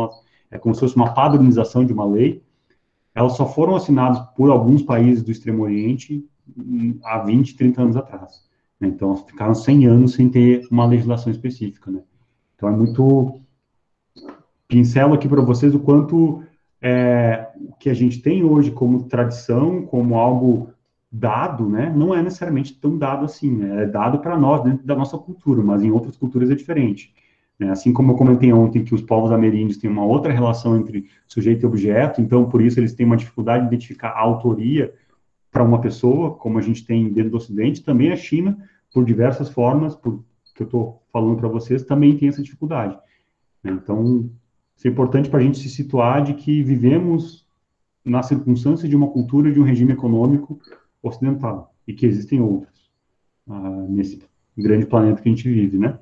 A: é como se fosse uma padronização de uma lei, elas só foram assinadas por alguns países do Extremo Oriente hum, há vinte, trinta anos atrás. Né? Então, ficaram cem anos sem ter uma legislação específica. Né? Então, é muito... Pincelo aqui para vocês o quanto é, o que a gente tem hoje como tradição, como algo dado, né, não é necessariamente tão dado assim, né, é dado para nós, dentro da nossa cultura, mas em outras culturas é diferente. Né? Assim como eu comentei ontem que os povos ameríndios têm uma outra relação entre sujeito e objeto, então por isso eles têm uma dificuldade de identificar a autoria para uma pessoa, como a gente tem dentro do Ocidente, também a China, por diversas formas, por que eu estou falando para vocês, também tem essa dificuldade. Né? Então, isso é importante para a gente se situar de que vivemos na circunstância de uma cultura, de um regime econômico ocidental, e que existem outros, ah, nesse grande planeta que a gente vive, né?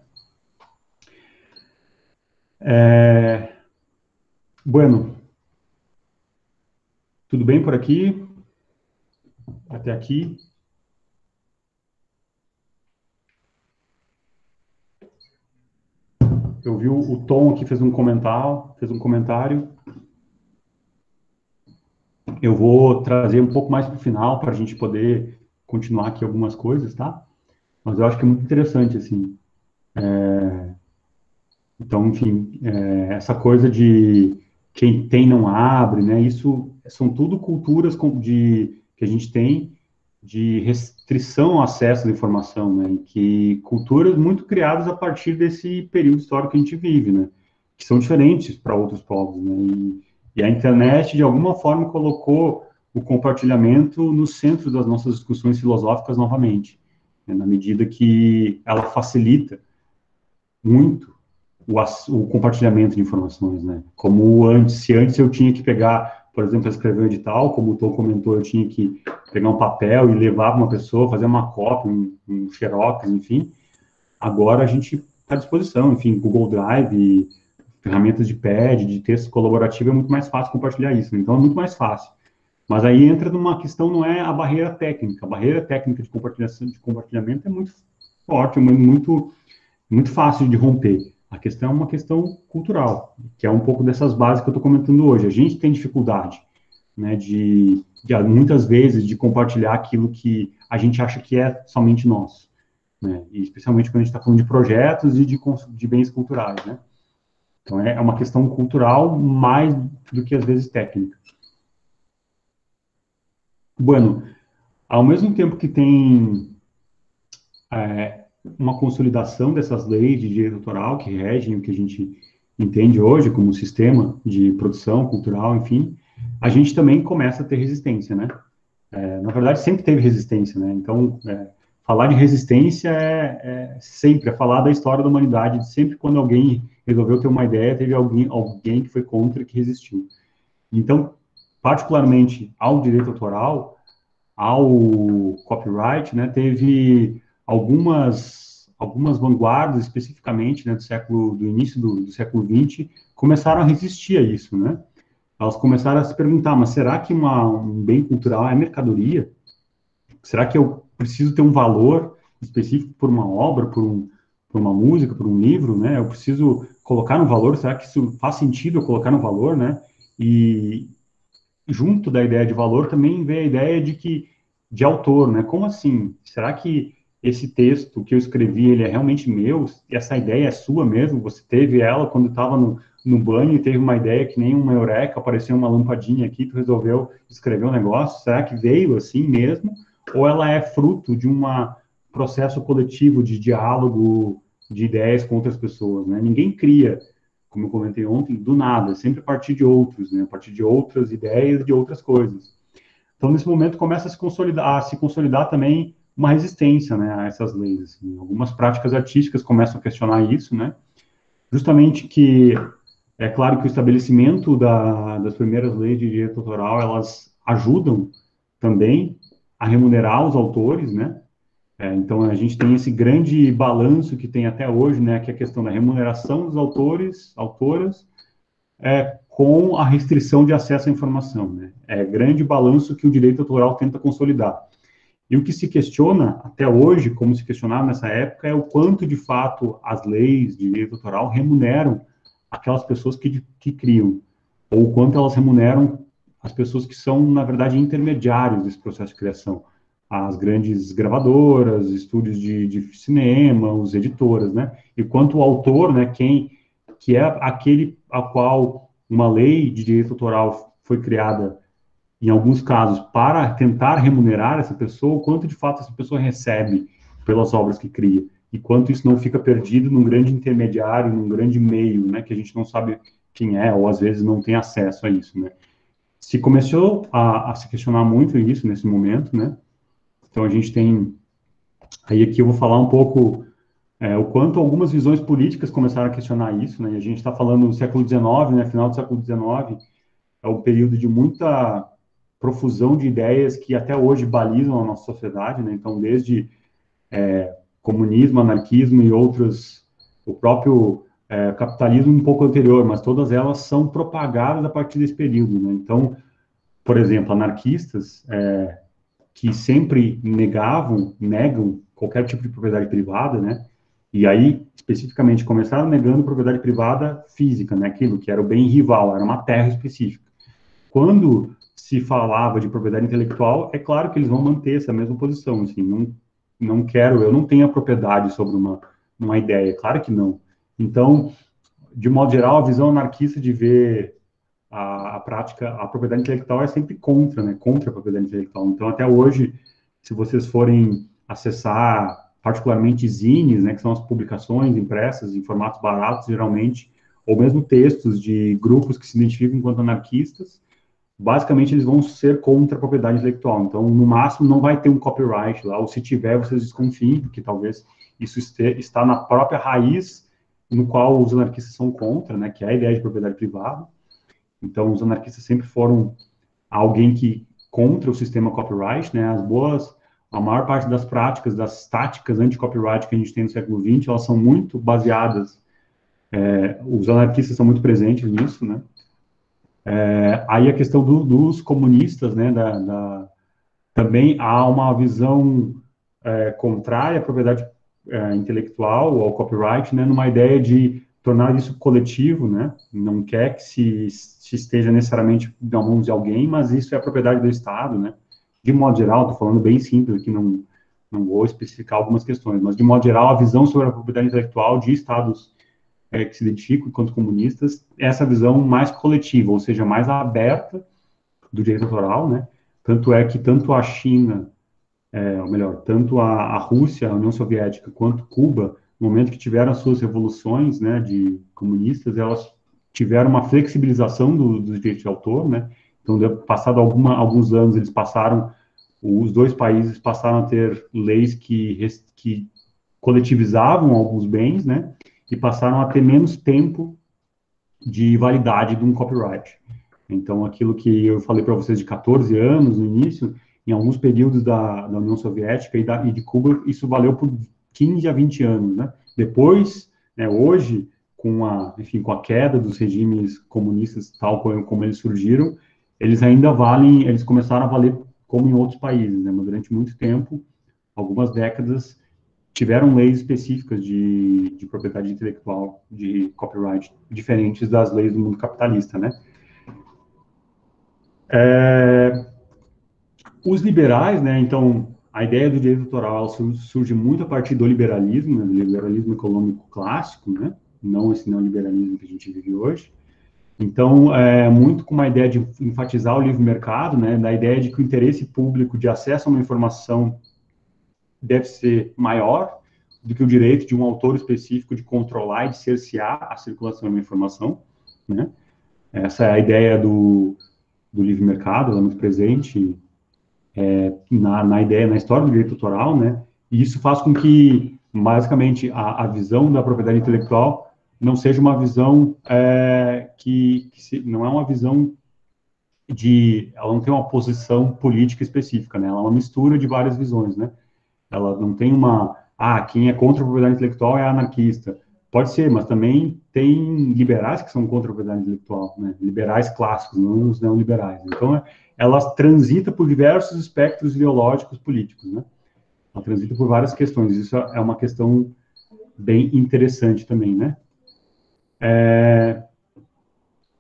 A: É, bueno, tudo bem por aqui? Até aqui? Eu vi o, o Tom aqui fez um comentário, fez um comentário. Eu vou trazer um pouco mais para o final para a gente poder continuar aqui algumas coisas, tá? Mas eu acho que é muito interessante, assim. Então, enfim, é, essa coisa de quem tem não abre, né? Isso são tudo culturas com- de, que a gente tem de restrição ao acesso à informação, né? E que culturas muito criadas a partir desse período histórico que a gente vive, né? Que são diferentes para outros povos, né? E, e a internet, de alguma forma, colocou o compartilhamento no centro das nossas discussões filosóficas novamente, né? Na medida que ela facilita muito o, o, compartilhamento de informações, né? Como antes, se antes eu tinha que pegar, por exemplo, escrever um edital, como o Tom comentou, eu tinha que pegar um papel e levar para uma pessoa, fazer uma cópia, um, um xerox, enfim. Agora a gente está à disposição, enfim, Google Drive, ferramentas de pad, de texto colaborativo, é muito mais fácil compartilhar isso, né? Então é muito mais fácil. Mas aí entra numa questão, não é a barreira técnica. A barreira técnica de compartilhação, de compartilhamento é muito forte, muito, muito fácil de romper. A questão é uma questão cultural, que é um pouco dessas bases que eu estou comentando hoje. A gente tem dificuldade, né, de, de, muitas vezes, de compartilhar aquilo que a gente acha que é somente nosso, né, e especialmente quando a gente está falando de projetos e de, de bens culturais, né. Então, é uma questão cultural mais do que, às vezes, técnica. Bueno, ao mesmo tempo que tem é, uma consolidação dessas leis de direito autoral que regem o que a gente entende hoje como sistema de produção cultural, enfim, a gente também começa a ter resistência, né? É, na verdade, sempre teve resistência, né? Então, é, falar de resistência é, é sempre é falar da história da humanidade. Sempre quando alguém resolveu ter uma ideia, teve alguém, alguém que foi contra e que resistiu. Então, particularmente ao direito autoral, ao copyright, né, teve algumas, algumas vanguardas, especificamente, né, do século, do início do, do século vinte, começaram a resistir a isso, né? Elas começaram a se perguntar, mas será que uma, um bem cultural é mercadoria? Será que eu preciso ter um valor específico por uma obra, por, um, por uma música, por um livro, né? Eu preciso colocar um valor, será que isso faz sentido eu colocar um valor, né? E, junto da ideia de valor também vem a ideia de que de autor, né? Como assim? Será que esse texto que eu escrevi ele é realmente meu? Essa ideia é sua mesmo? Você teve ela quando estava no, no banho e teve uma ideia que nem uma eureka, apareceu uma lampadinha aqui, tu resolveu escrever um negócio? Será que veio assim mesmo? Ou ela é fruto de um processo coletivo de diálogo de ideias com outras pessoas, né? Ninguém cria, como eu comentei ontem, do nada, sempre a partir de outros, né? A partir de outras ideias, de outras coisas. Então, nesse momento, começa a se consolidar, a se consolidar também uma resistência, né, a essas leis. Assim. Algumas práticas artísticas começam a questionar isso, né? Justamente que é claro que o estabelecimento da, das primeiras leis de direito autoral, elas ajudam também a remunerar os autores, né? É, então, a gente tem esse grande balanço que tem até hoje, né, que é a questão da remuneração dos autores, autoras, é, com a restrição de acesso à informação, né? É grande balanço que o direito autoral tenta consolidar. E o que se questiona até hoje, como se questionava nessa época, é o quanto, de fato, as leis de direito autoral remuneram aquelas pessoas que, que criam. ou o quanto elas remuneram as pessoas que são, na verdade, intermediários desse processo de criação. As grandes gravadoras, estúdios de, de cinema, os editoras, né? E quanto o autor, né, quem, que é aquele a qual uma lei de direito autoral foi criada, em alguns casos, para tentar remunerar essa pessoa, o quanto de fato essa pessoa recebe pelas obras que cria, e quanto isso não fica perdido num grande intermediário, num grande meio, né, que a gente não sabe quem é, ou às vezes não tem acesso a isso, né. Se começou a, a se questionar muito isso nesse momento, né, então a gente tem, aí aqui eu vou falar um pouco é, o quanto algumas visões políticas começaram a questionar isso, né, e a gente está falando do século dezenove, né, final do século dezenove, é um período de muita profusão de ideias que até hoje balizam a nossa sociedade, né? Então, desde é, comunismo, anarquismo e outros, o próprio é, capitalismo um pouco anterior, mas todas elas são propagadas a partir desse período, né? Então, por exemplo, anarquistas é, que sempre negavam, negam qualquer tipo de propriedade privada, né? E aí, especificamente, começaram negando propriedade privada física, né? Aquilo que era o bem rival, era uma terra específica. Quando se falava de propriedade intelectual, é claro que eles vão manter essa mesma posição, assim, não, não quero, eu não tenho a propriedade sobre uma, uma ideia, claro que não. Então, de modo geral, a visão anarquista de ver a, a prática, a propriedade intelectual é sempre contra, né, contra a propriedade intelectual. Então, até hoje, se vocês forem acessar, particularmente zines, né, que são as publicações impressas em formatos baratos, geralmente, ou mesmo textos de grupos que se identificam enquanto anarquistas, basicamente eles vão ser contra a propriedade intelectual. Então, no máximo, não vai ter um copyright lá, ou se tiver, vocês desconfiem, porque talvez isso este, está na própria raiz no qual os anarquistas são contra, né, que é a ideia de propriedade privada. Então, os anarquistas sempre foram alguém que contra o sistema copyright, né, as boas, a maior parte das práticas, das táticas anti-copyright que a gente tem no século vinte, elas são muito baseadas, é, os anarquistas são muito presentes nisso, né. É, aí a questão do, dos comunistas, né, da, da, também há uma visão é, contrária à propriedade é, intelectual, ao copyright, né, numa ideia de tornar isso coletivo, né, não quer que se, se esteja necessariamente na mão de alguém, mas isso é a propriedade do Estado, né, de modo geral, estou falando bem simples aqui, não, não vou especificar algumas questões, mas de modo geral, a visão sobre a propriedade intelectual de Estados é, que se identificam enquanto comunistas, essa visão mais coletiva, ou seja, mais aberta do direito autoral, né? Tanto é que tanto a China, é, ou melhor, tanto a, a Rússia, a União Soviética, quanto Cuba, no momento que tiveram as suas revoluções, né, de comunistas, elas tiveram uma flexibilização do, dos direitos de autor, né? Então, de, passado alguma, alguns anos, eles passaram, os dois países passaram a ter leis que, que coletivizavam alguns bens, né? E passaram a ter menos tempo de validade de um copyright. Então, aquilo que eu falei para vocês de quatorze anos no início, em alguns períodos da, da União Soviética e, da, e de Cuba, isso valeu por quinze a vinte anos, né? Depois, né, hoje, com a, enfim, com a queda dos regimes comunistas, tal como, como eles surgiram, eles ainda valem, eles começaram a valer como em outros países, né? Mas durante muito tempo, algumas décadas, tiveram leis específicas de, de propriedade intelectual, de copyright, diferentes das leis do mundo capitalista, né? É, os liberais, né, então, a ideia do direito autoral surge muito a partir do liberalismo, né, do liberalismo econômico clássico, né, não esse neoliberalismo que a gente vive hoje. Então, é muito com uma ideia de enfatizar o livre mercado, né, da ideia de que o interesse público de acesso a uma informação deve ser maior do que o direito de um autor específico de controlar e de cercear a circulação de uma informação, né? Essa é a ideia do, do livre mercado, ela é muito presente é, na, na ideia, na história do direito autoral, né? E isso faz com que, basicamente, a, a visão da propriedade intelectual não seja uma visão é, que, que se, não é uma visão de, ela não tem uma posição política específica, né? Ela é uma mistura de várias visões, né? Ela não tem uma, ah, quem é contra a propriedade intelectual é anarquista. Pode ser, mas também tem liberais que são contra a propriedade intelectual, né? Liberais clássicos, não os neoliberais. Então, ela transita por diversos espectros ideológicos políticos, né? Ela transita por várias questões. Isso é uma questão bem interessante também, né? É,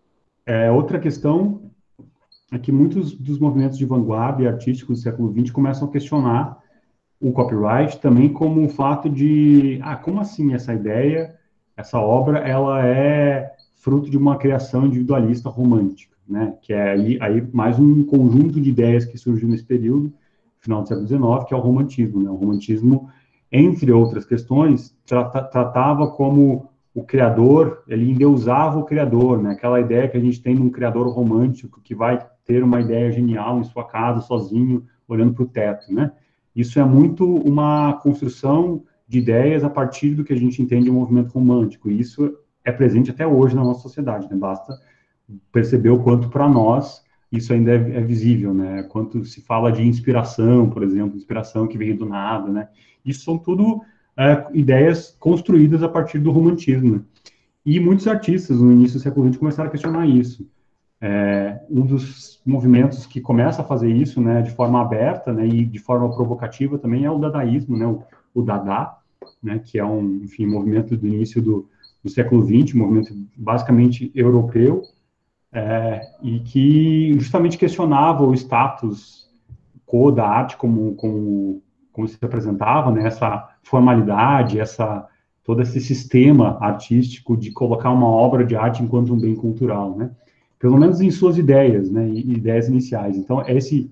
A: É, outra questão é que muitos dos movimentos de vanguarda artísticos do século vinte começam a questionar o copyright também como o fato de, ah, como assim essa ideia, essa obra, ela é fruto de uma criação individualista romântica, né? Que é aí, aí mais um conjunto de ideias que surgiu nesse período, final do século dezenove, que é o romantismo, né? O romantismo, entre outras questões, trata, tratava como o criador, ele endeusava o criador, né? Aquela ideia que a gente tem de um criador romântico que vai ter uma ideia genial em sua casa, sozinho, olhando para o teto, né? Isso é muito uma construção de ideias a partir do que a gente entende de um movimento romântico, e isso é presente até hoje na nossa sociedade, né? Basta perceber o quanto para nós isso ainda é, é, visível, né? Quanto se fala de inspiração, por exemplo, inspiração que veio do nada, né? Isso são tudo é, ideias construídas a partir do romantismo, né? E muitos artistas no início do século vinte começaram a questionar isso. É, um dos movimentos que começa a fazer isso, né, de forma aberta, né, e de forma provocativa também é o dadaísmo, né, o, o Dada, né, que é um, enfim, movimento do início do, do século vinte, um movimento basicamente europeu, é, e que justamente questionava o status quo da arte como, como, como se apresentava, né, essa formalidade, essa, todo esse sistema artístico de colocar uma obra de arte enquanto um bem cultural, né, pelo menos em suas ideias, né, ideias iniciais. Então, esse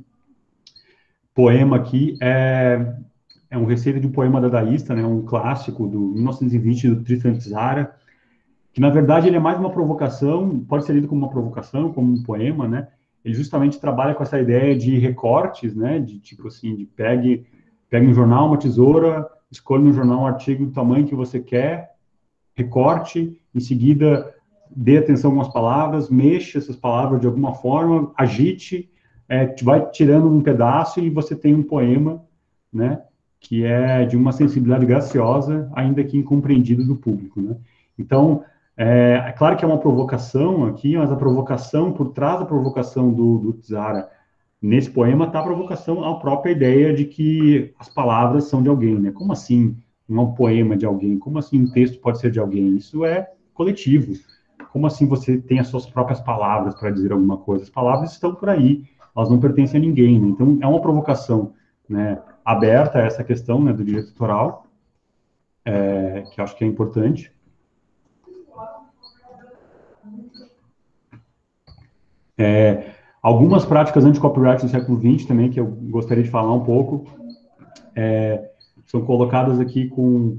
A: poema aqui é, é um receita de um poema dadaísta, né, um clássico do mil novecentos e vinte do Tristan Tzara, que na verdade ele é mais uma provocação, pode ser lido como uma provocação, como um poema, né? Ele justamente trabalha com essa ideia de recortes, né? De tipo assim, de pegue, pegue um jornal, uma tesoura, escolha no jornal um artigo do tamanho que você quer, recorte, em seguida dê atenção a algumas palavras, mexa essas palavras de alguma forma, agite, é, vai tirando um pedaço e você tem um poema, né? Que é de uma sensibilidade graciosa, ainda que incompreendido do público, né? Então, é, é claro que é uma provocação aqui, mas a provocação, por trás da provocação do, do Tzara, nesse poema está a provocação à própria ideia de que as palavras são de alguém, né? Como assim não é um poema de alguém? Como assim um texto pode ser de alguém? Isso é coletivo. Como assim você tem as suas próprias palavras para dizer alguma coisa? As palavras estão por aí, elas não pertencem a ninguém, né? Então, é uma provocação, né, aberta a essa questão, né, do direito autoral, é, que eu acho que é importante. É, algumas práticas anti-copyright do século vinte também, que eu gostaria de falar um pouco, é, são colocadas aqui com,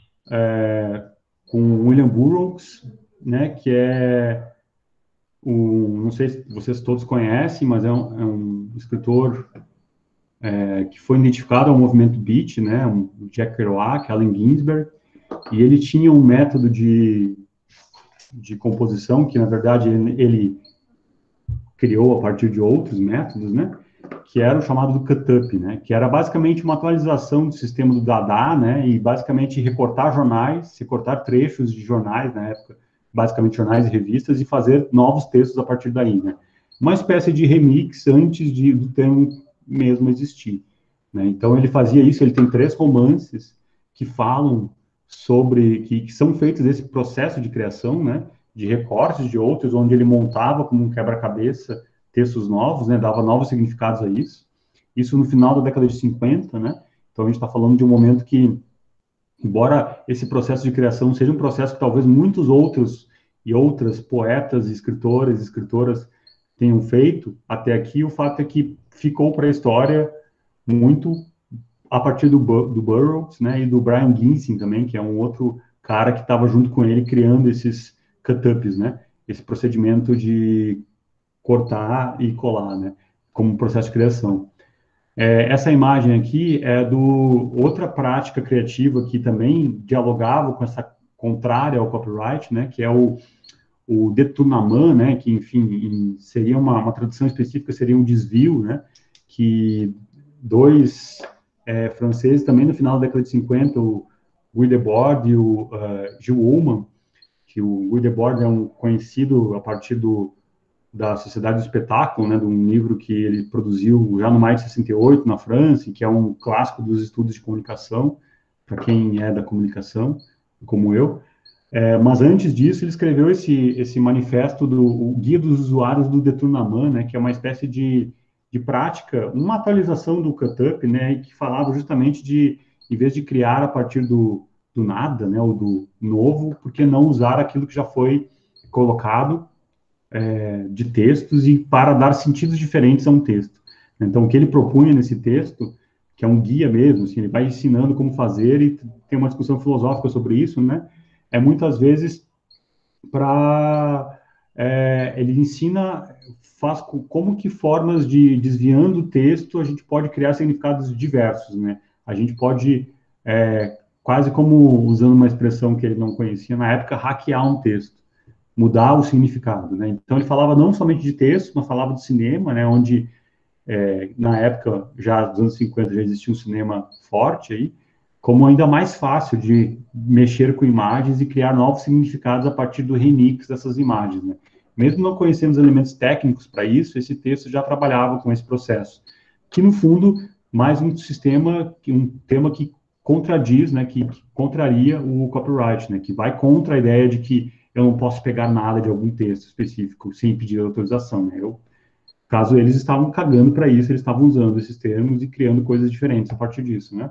A: é, com William Burroughs, né, que é um, não sei se vocês todos conhecem, mas é um, é um escritor é, que foi identificado ao movimento Beat, né, um Jack Kerouac, Allen Ginsberg, e ele tinha um método de, de composição que, na verdade, ele, ele criou a partir de outros métodos, né, que era o chamado do cut-up, né, que era basicamente uma atualização do sistema do Dada, né, e basicamente recortar jornais, recortar trechos de jornais na época, basicamente jornais e revistas, e fazer novos textos a partir daí, né. Uma espécie de remix antes de, do termo mesmo existir, né. Então ele fazia isso, ele tem três romances que falam sobre, que, que são feitos desse processo de criação, né, de recortes de outros, onde ele montava como um quebra-cabeça textos novos, né, dava novos significados a isso. Isso no final da década de cinquenta, né? Então a gente está falando de um momento que, embora esse processo de criação seja um processo que talvez muitos outros e outras poetas, escritores, escritoras tenham feito até aqui, o fato é que ficou para a história muito a partir do, do Burroughs, né, e do Brian Ginsing também, que é um outro cara que estava junto com ele criando esses cut-ups, né, esse procedimento de cortar e colar, né, como processo de criação. É, essa imagem aqui é do outra prática criativa que também dialogava com essa contrária ao copyright, né, que é o, o détournement, né, que, enfim, seria uma, uma tradução específica, seria um desvio, né, que dois é, franceses, também no final da década de cinquenta, o Guy Debord e o uh, Gilles Ullmann, que o Guy Debord é um conhecido a partir do da Sociedade do Espetáculo, né, de um livro que ele produziu já no maio de sessenta e oito, na França, que é um clássico dos estudos de comunicação, para quem é da comunicação, como eu. É, mas antes disso, ele escreveu esse, esse manifesto do o Guia dos Usuários do Deturnaman, né, que é uma espécie de, de prática, uma atualização do Cutup, né, que falava justamente de, em vez de criar a partir do, do nada, né, ou do novo, por que não usar aquilo que já foi colocado é, de textos e para dar sentidos diferentes a um texto. Então, o que ele propunha nesse texto, que é um guia mesmo, assim, ele vai ensinando como fazer e tem uma discussão filosófica sobre isso, né, é muitas vezes para é, ele ensina faz como que formas de desviando o texto a gente pode criar significados diversos, né? A gente pode é, quase como usando uma expressão que ele não conhecia na época, hackear um texto, mudar o significado, né? Então ele falava não somente de texto, mas falava de cinema, né? Onde é, na época já dos anos cinquenta já existia um cinema forte aí, como ainda mais fácil de mexer com imagens e criar novos significados a partir do remix dessas imagens, né? Mesmo não conhecendo os elementos técnicos para isso, esse texto já trabalhava com esse processo, que no fundo mais um sistema, um tema que contradiz, né, que, que contraria o copyright, né, que vai contra a ideia de que eu não posso pegar nada de algum texto específico sem pedir autorização, né? Eu, caso eles estavam cagando para isso, eles estavam usando esses termos e criando coisas diferentes a partir disso, né?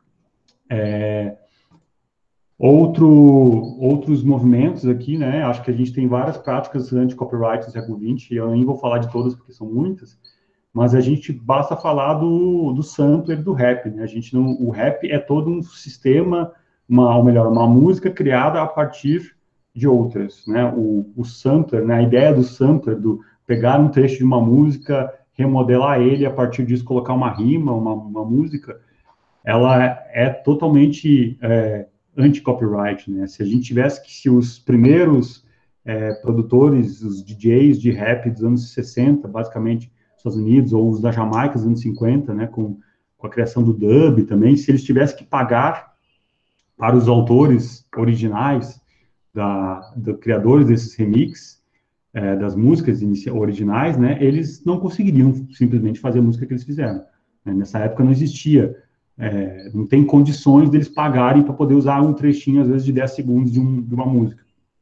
A: Outro, outros movimentos aqui, né? Acho que a gente tem várias práticas anti-copyright do século vinte, e eu nem vou falar de todas porque são muitas, mas a gente basta falar do, do sampler do rap, né? A gente não, o rap é todo um sistema, uma, ou melhor, uma música criada a partir de outras, né? O, o sampler, né? A ideia do sampler, do pegar um trecho de uma música, remodelar ele a partir disso, colocar uma rima, uma, uma música, ela é totalmente é, anti-copyright, né? Se a gente tivesse que, se os primeiros é, produtores, os D Js de rap dos anos sessenta, basicamente, Estados Unidos, ou os da Jamaica dos anos cinquenta, né, com, com a criação do dub também, se eles tivessem que pagar para os autores originais, da, da criadores desses remixes, é, das músicas originais, né, eles não conseguiriam simplesmente fazer a música que eles fizeram. Né? Nessa época não existia, é, não tem condições deles pagarem para poder usar um trechinho, às vezes, de dez segundos de, um, de uma música.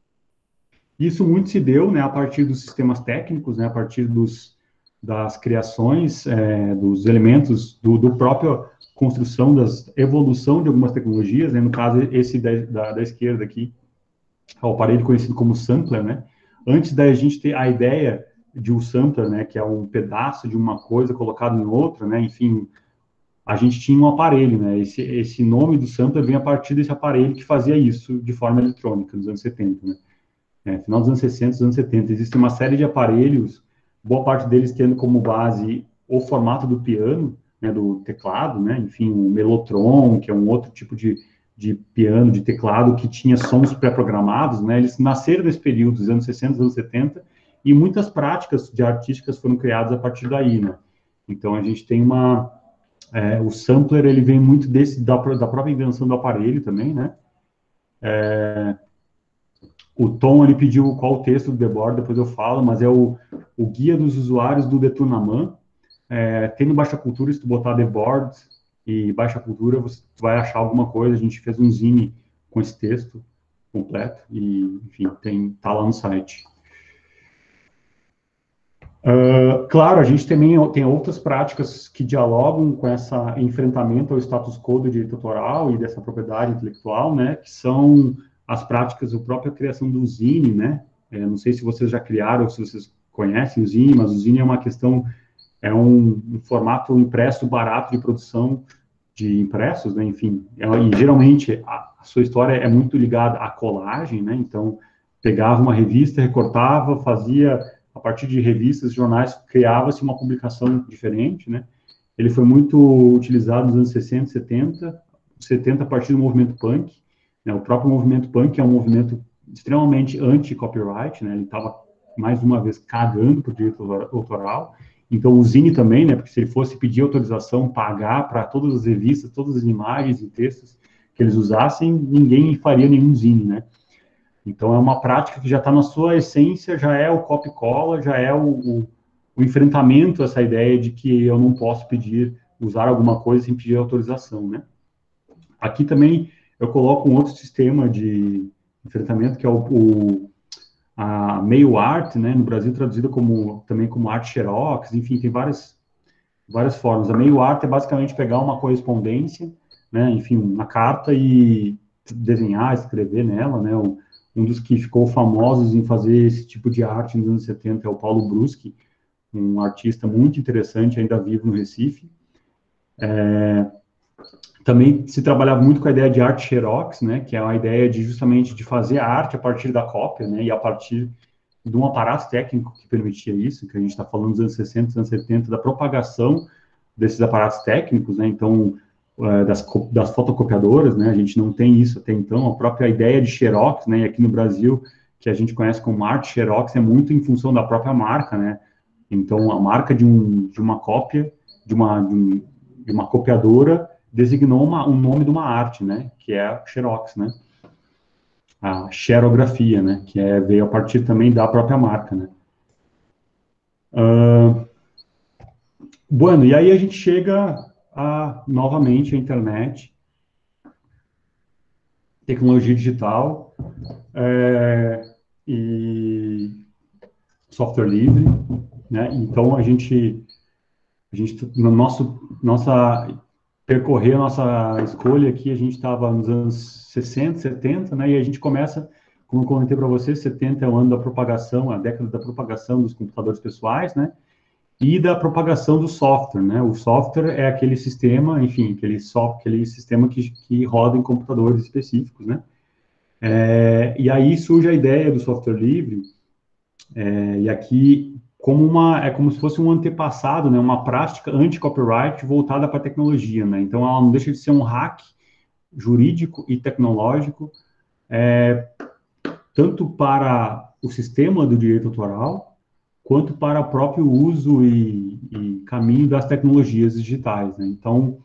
A: Isso muito se deu, né, a partir dos sistemas técnicos, né, a partir dos, das criações, é, dos elementos, do, do próprio construção, das evolução de algumas tecnologias, né, no caso, esse da, da, da esquerda aqui, o aparelho conhecido como sampler, né, antes da gente ter a ideia de um sampler, né, que é um pedaço de uma coisa colocado em outra, né, enfim, a gente tinha um aparelho, né, esse, esse nome do sampler vem a partir desse aparelho que fazia isso de forma eletrônica, nos anos setenta, né. É, final dos anos sessenta, dos anos setenta, existe uma série de aparelhos, boa parte deles tendo como base o formato do piano, né, do teclado, né, enfim, o Mellotron, que é um outro tipo de, de piano, de teclado, que tinha sons pré-programados, né, eles nasceram nesse período, dos anos sessenta, dos anos setenta, e muitas práticas de artísticas foram criadas a partir daí, né. Então, a gente tem uma... É, o sampler, ele vem muito desse, da, da própria invenção do aparelho também, né. É, o Tom, ele pediu qual o texto do The Board, depois eu falo, mas é o, o Guia dos Usuários do Deturnaman. É, tem no Baixa Cultura, se tu botar The Board e Baixa Cultura, você vai achar alguma coisa. A gente fez um zine com esse texto completo e, enfim, tem, tá lá no site. Uh, claro, a gente também tem outras práticas que dialogam com esse enfrentamento ao status quo do direito autoral e dessa propriedade intelectual, né, que são as práticas, a própria criação do zine, né, é, não sei se vocês já criaram ou se vocês conhecem o zine, mas o zine é uma questão, é um, um formato impresso barato de produção de impressos, né, enfim, é, e geralmente a, a sua história é muito ligada à colagem, né, então pegava uma revista, recortava, fazia a partir de revistas, jornais, criava-se uma publicação diferente, né? Ele foi muito utilizado nos anos sessenta, setenta, setenta a partir do movimento punk, né? O próprio movimento punk é um movimento extremamente anti-copyright, né? Ele estava, mais uma vez, cagando para o direito autoral. Então, o zine também, né? Porque se ele fosse pedir autorização, pagar para todas as revistas, todas as imagens e textos que eles usassem, ninguém faria nenhum zine, né? Então, é uma prática que já está na sua essência, já é o copy-cola, já é o, o, o enfrentamento a essa ideia de que eu não posso pedir, usar alguma coisa sem pedir autorização, né? Aqui também eu coloco um outro sistema de, enfrentamento, que é o, o a mail art, né, no Brasil traduzida como, também como arte xerox, enfim, tem várias, várias formas. A mail art é basicamente pegar uma correspondência, né, enfim, uma carta e desenhar, escrever nela, né, um, um dos que ficou famosos em fazer esse tipo de arte nos anos setenta é o Paulo Bruschi, um artista muito interessante, ainda vivo no Recife. É, também se trabalhava muito com a ideia de arte xerox, né, que é a ideia de justamente de fazer a arte a partir da cópia, né, e a partir de um aparato técnico que permitia isso, que a gente está falando dos anos sessenta, dos anos setenta, da propagação desses aparatos técnicos, né, então, uh, das, das fotocopiadoras, né, a gente não tem isso até então, a própria ideia de xerox, né, e aqui no Brasil, que a gente conhece como arte xerox, é muito em função da própria marca, né, então, a marca de, um, de uma cópia, de uma, de, um, de uma copiadora, designou uma, um nome de uma arte, né, que é a xerox, né, a xerografia, né, que é, veio a partir também da própria marca, né. Uh, bueno, e aí a gente chega a, novamente, a internet, tecnologia digital, é, e software livre, né, então a gente, a gente no nosso, nossa, percorrer a nossa escolha aqui, a gente estava nos anos sessenta, setenta, né, e a gente começa, como eu comentei para você, setenta é o ano da propagação, a década da propagação dos computadores pessoais, né, e da propagação do software, né, o software é aquele sistema, enfim, aquele, software, aquele sistema que, que roda em computadores específicos, né, é, e aí surge a ideia do software livre, é, e aqui como uma, é como se fosse um antepassado, né, uma prática anti-copyright voltada para a tecnologia, né, então ela não deixa de ser um hack jurídico e tecnológico, é, tanto para o sistema do direito autoral, quanto para o próprio uso e, e caminho das tecnologias digitais, né? Então,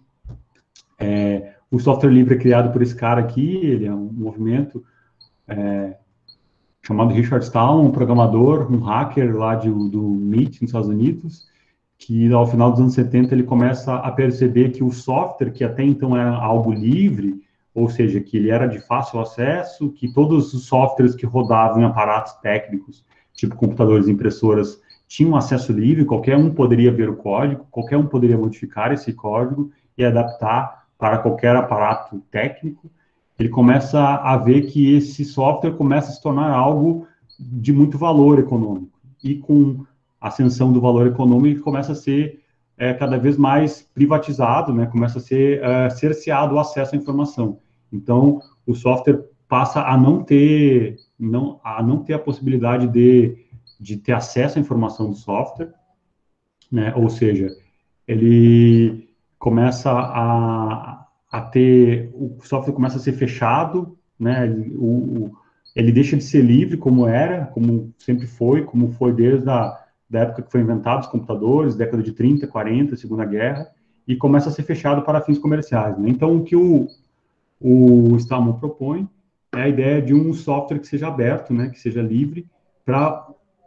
A: é, o software livre é criado por esse cara aqui, ele é um movimento é, chamado Richard Stallman, um programador, um hacker lá de, do M I T, nos Estados Unidos, que ao final dos anos setenta ele começa a perceber que o software, que até então era algo livre, ou seja, que ele era de fácil acesso, que todos os softwares que rodavam em aparatos técnicos, tipo computadores e impressoras, tinham acesso livre, qualquer um poderia ver o código, qualquer um poderia modificar esse código e adaptar para qualquer aparato técnico. Ele começa a ver que esse software começa a se tornar algo de muito valor econômico. E com a ascensão do valor econômico, ele começa a ser é, cada vez mais privatizado, né? Começa a ser é, cerceado o acesso à informação. Então, o software passa a não ter, não, a não ter a possibilidade de, de ter acesso à informação do software, né? Ou seja, ele começa a, a ter, o software começa a ser fechado, né? O, o, ele deixa de ser livre como era, como sempre foi, como foi desde a da época que foi inventado os computadores, década de trinta, quarenta, Segunda Guerra, e começa a ser fechado para fins comerciais, né? Então, o que o, o Stallman propõe é a ideia de um software que seja aberto, né, que seja livre, para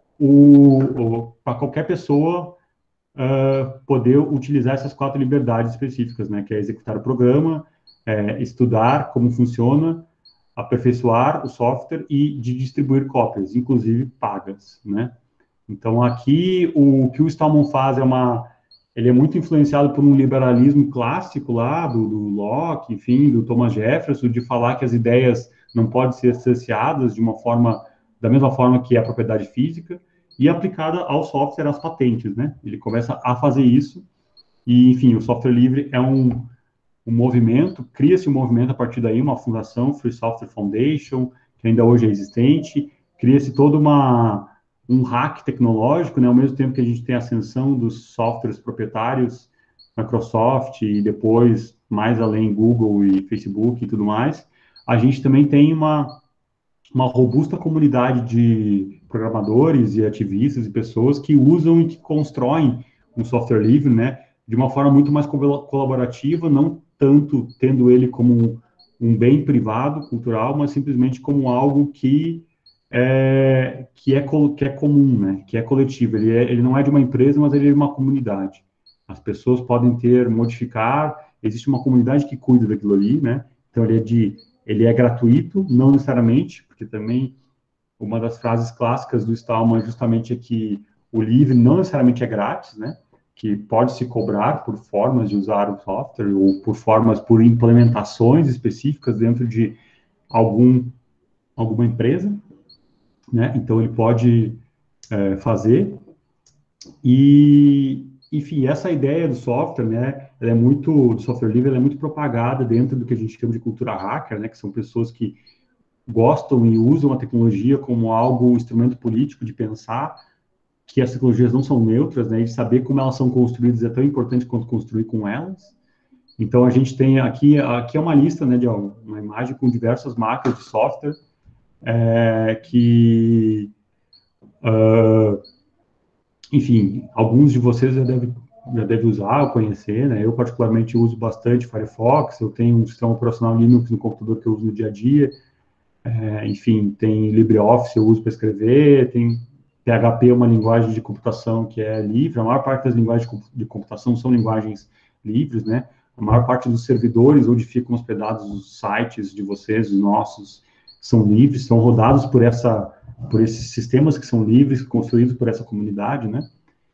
A: o, para qualquer pessoa uh, poder utilizar essas quatro liberdades específicas, né, que é executar o programa, é, estudar como funciona, aperfeiçoar o software e de distribuir cópias, inclusive pagas, né. Então, aqui, o que o Stallman faz é uma... Ele é muito influenciado por um liberalismo clássico lá, do, do Locke, enfim, do Thomas Jefferson, de falar que as ideias não podem ser cerceadas de uma forma, da mesma forma que é a propriedade física, e aplicada ao software, às patentes, né? Ele começa a fazer isso, e, enfim, o software livre é um, um movimento, cria-se um movimento a partir daí, uma fundação, Free Software Foundation, que ainda hoje é existente, cria-se toda uma um hack tecnológico, né, ao mesmo tempo que a gente tem a ascensão dos softwares proprietários, Microsoft e depois, mais além, Google e Facebook e tudo mais, a gente também tem uma, uma robusta comunidade de programadores e ativistas e pessoas que usam e que constroem um software livre, né, de uma forma muito mais colaborativa, não tanto tendo ele como um, um bem privado, cultural, mas simplesmente como algo que é, que, é, que é comum, né? Que é coletivo. Ele, é, ele não é de uma empresa, mas ele é de uma comunidade. As pessoas podem ter, modificar, existe uma comunidade que cuida daquilo ali, né? Então, ele é de ele é gratuito, não necessariamente, porque também uma das frases clássicas do Stallman justamente é que o livre não necessariamente é grátis, né? Que pode se cobrar por formas de usar o software ou por formas, por implementações específicas dentro de algum, alguma empresa, né? Então ele pode é, fazer e, enfim, essa ideia do software, né? Ela é muito, do software livre, ela é muito propagada dentro do que a gente chama de cultura hacker, né? Que são pessoas que gostam e usam a tecnologia como algo, um instrumento político de pensar que as tecnologias não são neutras, né, e saber como elas são construídas é tão importante quanto construir com elas. Então, a gente tem aqui, aqui é uma lista, né, de uma imagem com diversas marcas de software é, que, uh, enfim, alguns de vocês já devem já deve usar ou conhecer, né? Eu particularmente uso bastante Firefox, eu tenho um sistema operacional Linux no computador que eu uso no dia a dia, é, enfim, tem LibreOffice eu uso para escrever, tem P H P é uma linguagem de computação que é livre, a maior parte das linguagens de computação são linguagens livres, né? A maior parte dos servidores onde ficam hospedados os sites de vocês, os nossos, são livres, são rodados por essa, por esses sistemas que são livres, construídos por essa comunidade, né?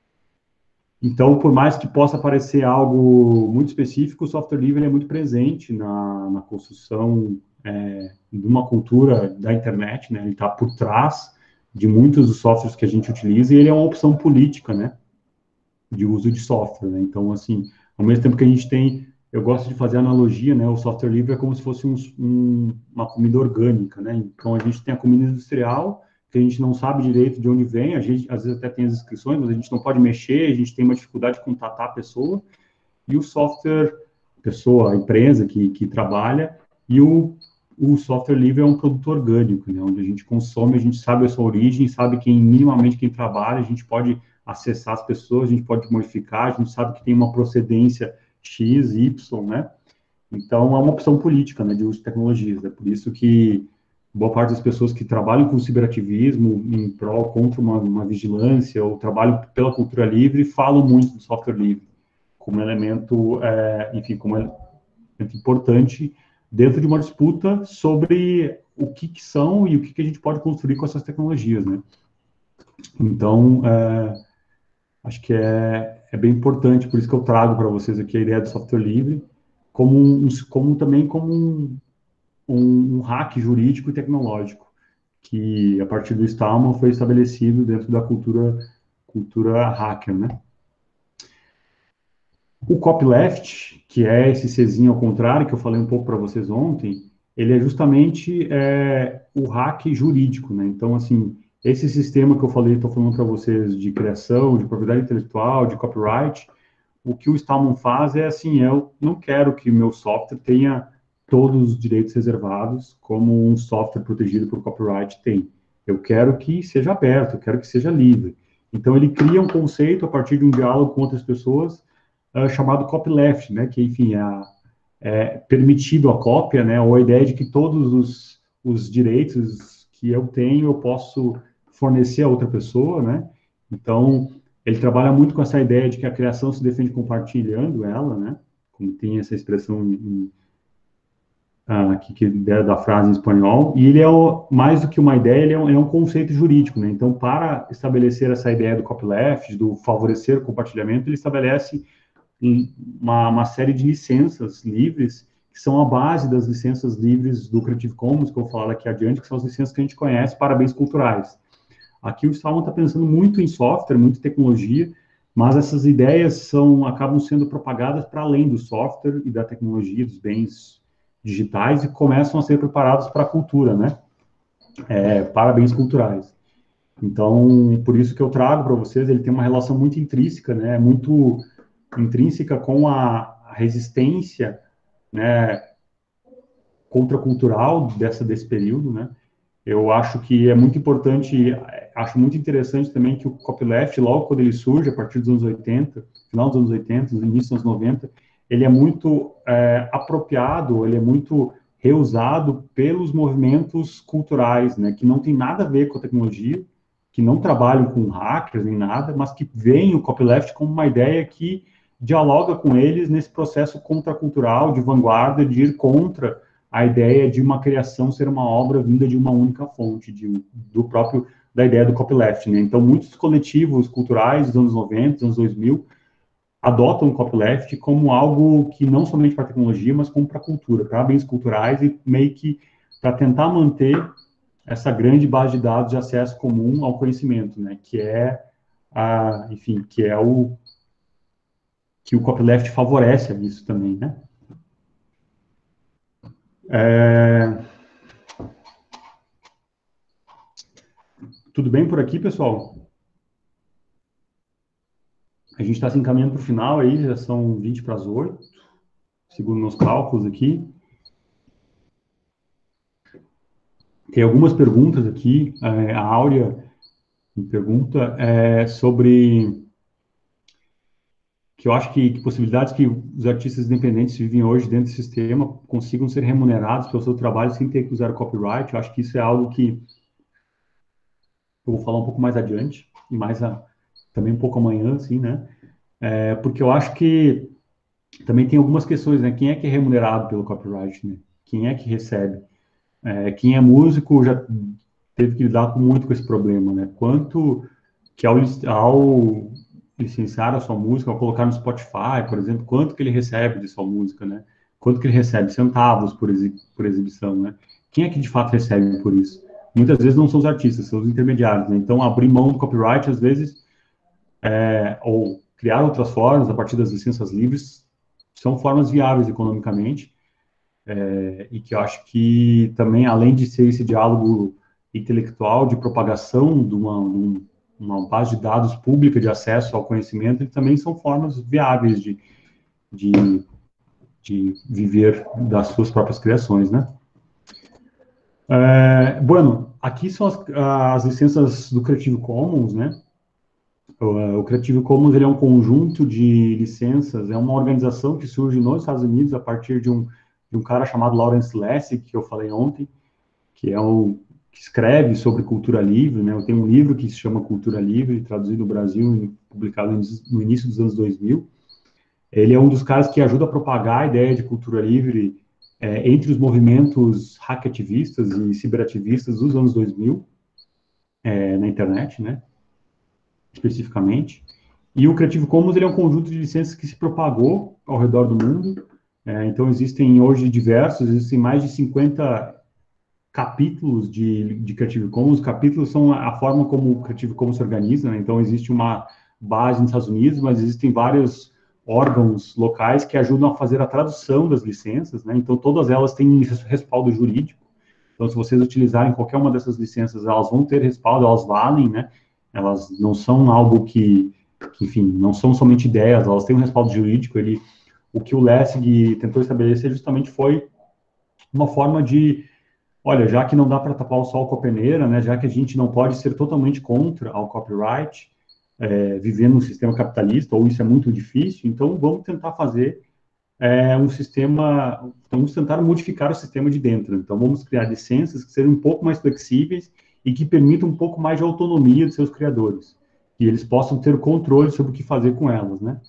A: Então, por mais que possa parecer algo muito específico, o software livre é muito presente na, na construção é, de uma cultura da internet, né? Ele está por trás de muitos dos softwares que a gente utiliza e ele é uma opção política, né? De uso de software, né? Então, assim, ao mesmo tempo que a gente tem, eu gosto de fazer analogia, né? O software livre é como se fosse um, um, uma comida orgânica, né? Então, a gente tem a comida industrial, que a gente não sabe direito de onde vem, a gente às vezes até tem as inscrições, mas a gente não pode mexer, a gente tem uma dificuldade de contatar a pessoa, e o software, pessoa, a empresa que, que trabalha, e o, o software livre é um produto orgânico, né, onde a gente consome, a gente sabe a sua origem, sabe quem, minimamente quem trabalha, a gente pode acessar as pessoas, a gente pode modificar, a gente sabe que tem uma procedência X, Y, né, então é uma opção política, né, de uso de tecnologias, é por isso que boa parte das pessoas que trabalham com ciberativismo em prol contra uma, uma vigilância ou trabalham pela cultura livre falam muito do software livre como elemento, é, enfim, como elemento importante dentro de uma disputa sobre o que, que são e o que, que a gente pode construir com essas tecnologias, né? Então, é, acho que é, é bem importante, por isso que eu trago para vocês aqui a ideia do software livre, como, um, como também como um, um, um hack jurídico e tecnológico, que a partir do Stallman foi estabelecido dentro da cultura, cultura hacker, né? O copyleft, que é esse Czinho ao contrário, que eu falei um pouco para vocês ontem, ele é justamente é, o hack jurídico, né? Então, assim, esse sistema que eu falei, estou falando para vocês de criação, de propriedade intelectual, de copyright, o que o Stallman faz é assim, eu não quero que o meu software tenha todos os direitos reservados como um software protegido por copyright tem. Eu quero que seja aberto, eu quero que seja livre. Então, ele cria um conceito a partir de um diálogo com outras pessoas uh, chamado copyleft, né, que, enfim, é, é permitido a cópia, né, ou a ideia de que todos os, os direitos que eu tenho eu posso fornecer a outra pessoa, né, então ele trabalha muito com essa ideia de que a criação se defende compartilhando ela, né, como tem essa expressão em, uh, aqui que é da frase em espanhol, e ele é o, mais do que uma ideia, ele é um, é um conceito jurídico, né, então para estabelecer essa ideia do copyleft, do favorecer o compartilhamento, ele estabelece uma, uma série de licenças livres, que são a base das licenças livres do Creative Commons, que eu vou falar daqui adiante, que são as licenças que a gente conhece para bens culturais. Aqui o Stallman está pensando muito em software, muito em tecnologia, mas essas ideias são, acabam sendo propagadas para além do software e da tecnologia, dos bens digitais, e começam a ser preparados para a cultura, né? É, para bens culturais. Então, por isso que eu trago para vocês, ele tem uma relação muito intrínseca, né? Muito intrínseca com a resistência, né, contracultural dessa desse período, né? Eu acho que é muito importante, acho muito interessante também que o copyleft, logo quando ele surge, a partir dos anos oitenta, final dos anos oitenta, início dos anos noventa, ele é muito é, apropriado, ele é muito reusado pelos movimentos culturais, né, que não tem nada a ver com a tecnologia, que não trabalham com hackers nem nada, mas que veem o copyleft como uma ideia que dialoga com eles nesse processo contracultural, de vanguarda, de ir contra a ideia de uma criação ser uma obra vinda de uma única fonte, de, do próprio, da ideia do copyleft, né? Então, muitos coletivos culturais dos anos noventa, dos anos dois mil, adotam o copyleft como algo que não somente para tecnologia, mas como para a cultura, para bens culturais e meio que para tentar manter essa grande base de dados de acesso comum ao conhecimento, né? Que é a, enfim, que é o que o copyleft favorece isso também, né? É, tudo bem por aqui, pessoal? A gente está se encaminhando para o final aí, já são vinte para as oito, segundo meus cálculos aqui. Tem algumas perguntas aqui. É, a Áurea me pergunta é, sobre que eu acho que, que possibilidades que os artistas independentes que vivem hoje dentro do sistema consigam ser remunerados pelo seu trabalho sem ter que usar copyright. Eu acho que isso é algo que eu vou falar um pouco mais adiante e mais a, também um pouco amanhã, assim, né? É, porque eu acho que também tem algumas questões, né? Quem é que é remunerado pelo copyright, né? Quem é que recebe? É, quem é músico já teve que lidar com, muito com esse problema, né? Quanto que ao, ao licenciar a sua música, ao colocar no Spotify, por exemplo, quanto que ele recebe de sua música, né? Quanto que ele recebe? Centavos por, exi por exibição, né? Quem é que de fato recebe por isso? Muitas vezes não são os artistas, são os intermediários, né? Então, abrir mão do copyright, às vezes, é, ou criar outras formas a partir das licenças livres, são formas viáveis economicamente, é, e que eu acho que também, além de ser esse diálogo intelectual de propagação de uma, um, uma base de dados pública de acesso ao conhecimento, eles também são formas viáveis de, de, de viver das suas próprias criações, né? É, bueno, aqui são as, as licenças do Creative Commons, né? O, o Creative Commons ele é um conjunto de licenças, é uma organização que surge nos Estados Unidos a partir de um, de um cara chamado Lawrence Lessig, que eu falei ontem, que é o que escreve sobre cultura livre, né? Eu tenho um livro que se chama Cultura Livre, traduzido no Brasil, publicado no início dos anos dois mil. Ele é um dos caras que ajuda a propagar a ideia de cultura livre é, entre os movimentos hackativistas e ciberativistas dos anos dois mil, é, na internet, né? Especificamente. E o Creative Commons ele é um conjunto de licenças que se propagou ao redor do mundo. É, então, existem hoje diversos, existem mais de cinquenta capítulos de, de Creative Commons. Capítulos são a forma como o Creative Commons se organiza, né? Então, existe uma base nos Estados Unidos, mas existem vários órgãos locais que ajudam a fazer a tradução das licenças, né? Então, todas elas têm respaldo jurídico. Então, se vocês utilizarem qualquer uma dessas licenças, elas vão ter respaldo, elas valem, né? Elas não são algo que, que enfim, não são somente ideias, elas têm um respaldo jurídico. Ele, o que o Lessig tentou estabelecer justamente foi uma forma de, olha, já que não dá para tapar o sol com a peneira, né, já que a gente não pode ser totalmente contra ao copyright, é, vivendo num sistema capitalista, ou isso é muito difícil, então vamos tentar fazer é, um sistema, vamos tentar modificar o sistema de dentro. Então vamos criar licenças que sejam um pouco mais flexíveis e que permitam um pouco mais de autonomia dos seus criadores, que eles possam ter controle sobre o que fazer com elas, né?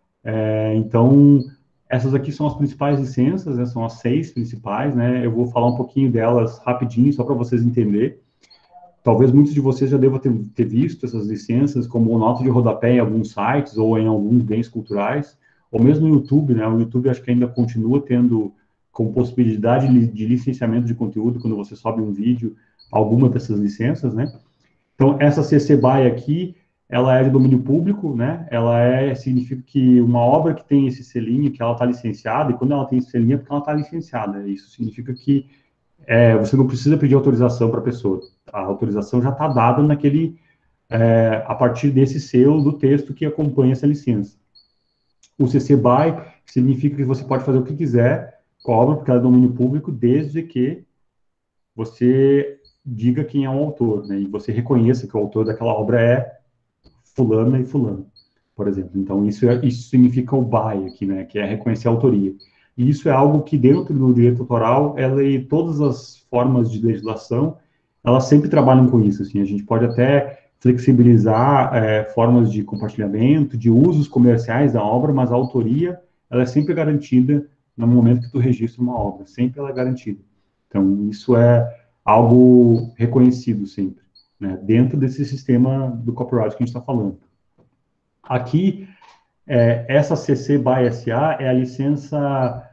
A: É, então, essas aqui são as principais licenças, né, são as seis principais, né? Eu vou falar um pouquinho delas rapidinho, só para vocês entenderem. Talvez muitos de vocês já devam ter, ter visto essas licenças como nota de rodapé em alguns sites ou em alguns bens culturais, ou mesmo no YouTube, né? O YouTube acho que ainda continua tendo como possibilidade de licenciamento de conteúdo quando você sobe um vídeo, alguma dessas licenças, né? Então, essa C C B Y aqui, ela é de domínio público, né? Ela é, significa que uma obra que tem esse selinho, que ela está licenciada, e quando ela tem esse selinho é porque ela está licenciada. Isso significa que é, você não precisa pedir autorização para a pessoa. A autorização já está dada naquele, é, a partir desse selo do texto que acompanha essa licença. O C C B Y significa que você pode fazer o que quiser com a obra, porque ela é domínio público, desde que você diga quem é o autor, né? E você reconheça que o autor daquela obra é fulana e fulano, por exemplo. Então, isso, é, isso significa o B Y aqui, né? Que é reconhecer a autoria. E isso é algo que, dentro do direito autoral, ela e todas as formas de legislação, elas sempre trabalham com isso, assim. A gente pode até flexibilizar é, formas de compartilhamento, de usos comerciais da obra, mas a autoria, ela é sempre garantida no momento que tu registra uma obra, sempre ela é garantida. Então, isso é algo reconhecido sempre, né, dentro desse sistema do copyright que a gente está falando. Aqui, é, essa C C by S A é a licença,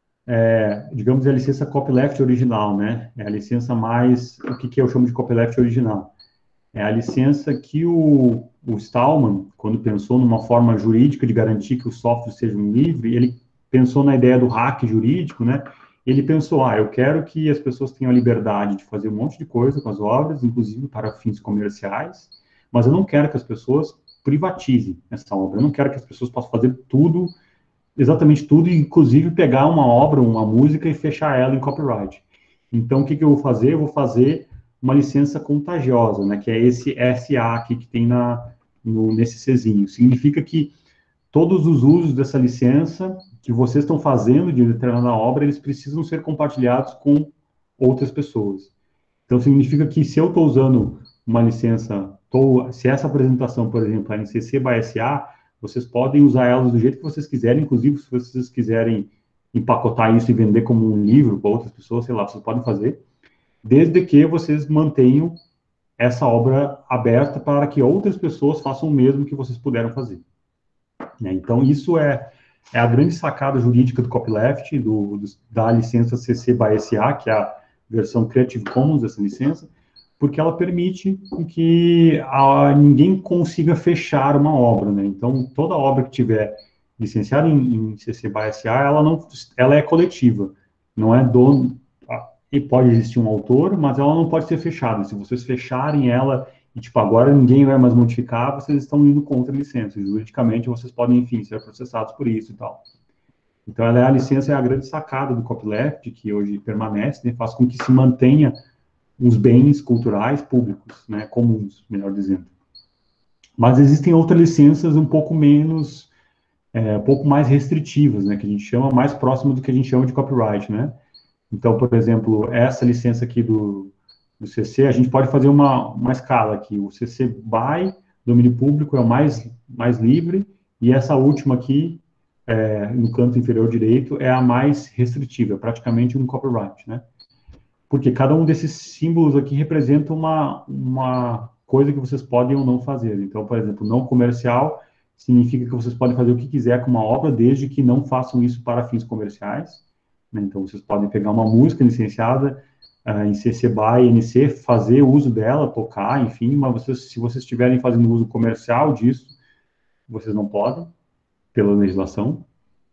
A: é, digamos, é a licença copyleft original, né? É a licença mais, o que, que eu chamo de copyleft original? É a licença que o, o Stallman, quando pensou numa forma jurídica de garantir que os softwares sejam livres, ele pensou na ideia do hack jurídico, né? Ele pensou, ah, eu quero que as pessoas tenham a liberdade de fazer um monte de coisa com as obras, inclusive para fins comerciais, mas eu não quero que as pessoas privatizem essa obra. Eu não quero que as pessoas possam fazer tudo, exatamente tudo, inclusive pegar uma obra, uma música e fechar ela em copyright. Então, o que, que eu vou fazer? Eu vou fazer uma licença contagiosa, né, que é esse S A aqui que tem na, no, nesse Czinho. Significa que todos os usos dessa licença que vocês estão fazendo de determinada obra, eles precisam ser compartilhados com outras pessoas. Então, significa que se eu estou usando uma licença, tô, se essa apresentação, por exemplo, é em C C by S A, vocês podem usar elas do jeito que vocês quiserem, inclusive se vocês quiserem empacotar isso e vender como um livro para outras pessoas, sei lá, vocês podem fazer, desde que vocês mantenham essa obra aberta para que outras pessoas façam o mesmo que vocês puderam fazer. Né? Então, isso é, é a grande sacada jurídica do copyleft, do, do, da licença C C by S A, que é a versão Creative Commons dessa licença, porque ela permite que a, ninguém consiga fechar uma obra. Né? Então, toda obra que tiver licenciada em, em C C by S A, ela, não, ela é coletiva, não é dono. E pode existir um autor, mas ela não pode ser fechada. Se vocês fecharem ela e, tipo, agora ninguém vai mais modificar, vocês estão indo contra a licença. Juridicamente, vocês podem, enfim, ser processados por isso e tal. Então, ela é a licença, é a grande sacada do copyleft, que hoje permanece, né, faz com que se mantenha os bens culturais públicos, né, comuns, melhor dizendo. Mas existem outras licenças um pouco menos, é, um pouco mais restritivas, né, que a gente chama mais próximo do que a gente chama de copyright, né. Então, por exemplo, essa licença aqui do, do C C, a gente pode fazer uma, uma escala aqui. O C C BY, domínio público, é o mais, mais livre, e essa última aqui, é, no canto inferior direito, é a mais restritiva, praticamente um copyright, né? Porque cada um desses símbolos aqui representa uma, uma coisa que vocês podem ou não fazer. Então, por exemplo, não comercial significa que vocês podem fazer o que quiser com uma obra, desde que não façam isso para fins comerciais. Né? Então, vocês podem pegar uma música licenciada uh, em C C BY, N C, fazer uso dela, tocar, enfim, mas vocês, se vocês estiverem fazendo uso comercial disso, vocês não podem, pela legislação.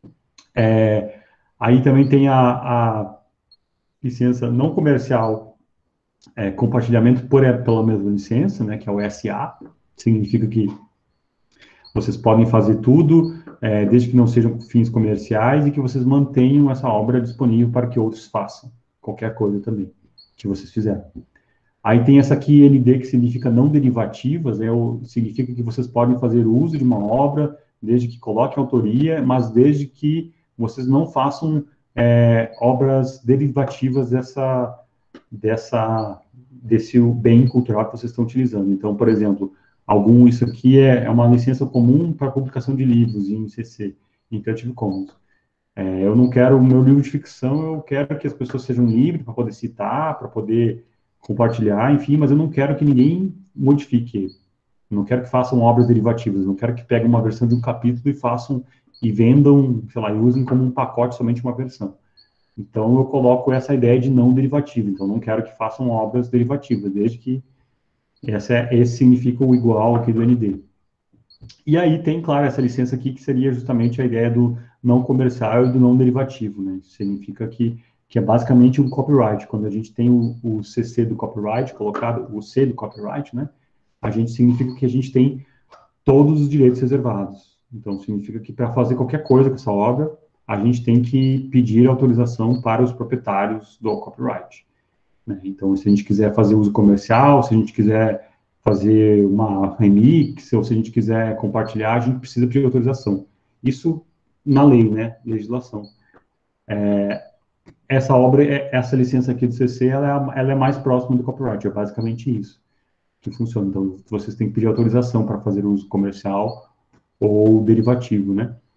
A: É, aí também tem a, a licença não comercial, é, compartilhamento por, pela mesma licença, né, que é o S A, significa que vocês podem fazer tudo, é, desde que não sejam fins comerciais e que vocês mantenham essa obra disponível para que outros façam, qualquer coisa também que vocês fizerem. Aí tem essa aqui, N D, que significa não derivativas, né, ou significa que vocês podem fazer uso de uma obra, desde que coloquem autoria, mas desde que vocês não façam é, obras derivativas dessa, dessa, desse bem cultural que vocês estão utilizando. Então, por exemplo, algum, isso aqui é, é uma licença comum para publicação de livros em C C, em Creative Commons. É, eu não quero o meu livro de ficção, eu quero que as pessoas sejam livres para poder citar, para poder compartilhar, enfim, mas eu não quero que ninguém modifique ele. Eu não quero que façam obras derivativas, eu não quero que peguem uma versão de um capítulo e façam, e vendam, sei lá, e usem como um pacote somente uma versão. Então, eu coloco essa ideia de não derivativo. Então, eu não quero que façam obras derivativas, desde que essa é, esse significa o igual aqui do N D. E aí tem, claro, essa licença aqui, que seria justamente a ideia do não comercial e do não derivativo, né? Significa que, que é basicamente um copyright. Quando a gente tem o, o C C do copyright colocado, o C do copyright, né? A gente significa que a gente tem todos os direitos reservados. Então, significa que para fazer qualquer coisa com essa obra, a gente tem que pedir autorização para os proprietários do copyright. Né? Então, se a gente quiser fazer uso comercial, se a gente quiser fazer uma remix, ou se a gente quiser compartilhar, a gente precisa pedir autorização. Isso na lei, né? Legislação. É, essa obra, essa licença aqui do C C, ela é, ela é mais próxima do copyright, é basicamente isso que funciona. Então, vocês têm que pedir autorização para fazer uso comercial ou derivativo, né?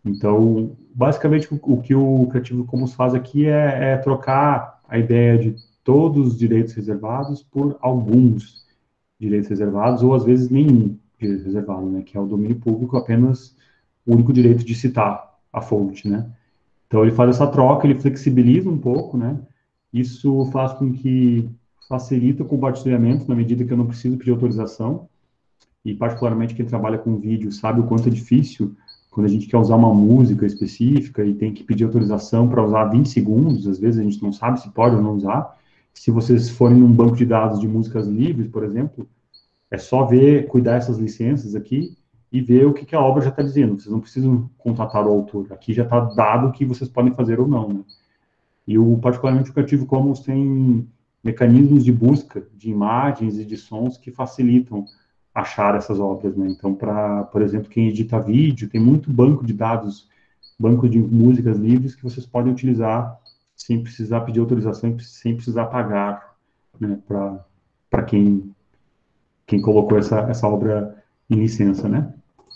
A: Então, basicamente, o, o que o Creative Commons faz aqui é, é trocar a ideia de todos os direitos reservados por alguns direitos reservados, ou às vezes nenhum direito reservado, né, que é o domínio público, apenas o único direito de citar a fonte, né. Então, ele faz essa troca, ele flexibiliza um pouco, né, isso faz com que facilita o compartilhamento, na medida que eu não preciso pedir autorização, e particularmente quem trabalha com vídeo sabe o quanto é difícil quando a gente quer usar uma música específica e tem que pedir autorização para usar vinte segundos, às vezes a gente não sabe se pode ou não usar. Se vocês forem num banco de dados de músicas livres, por exemplo, é só ver, cuidar essas licenças aqui e ver o que, que a obra já está dizendo. Vocês não precisam contatar o autor. Aqui já está dado o que vocês podem fazer ou não, né? E o, particularmente o Creative Commons tem mecanismos de busca de imagens e de sons que facilitam achar essas obras, né? Então, para, por exemplo, quem edita vídeo, tem muito banco de dados, banco de músicas livres que vocês podem utilizar sem precisar pedir autorização, sem precisar pagar, né, para para quem quem colocou essa essa obra em licença, né?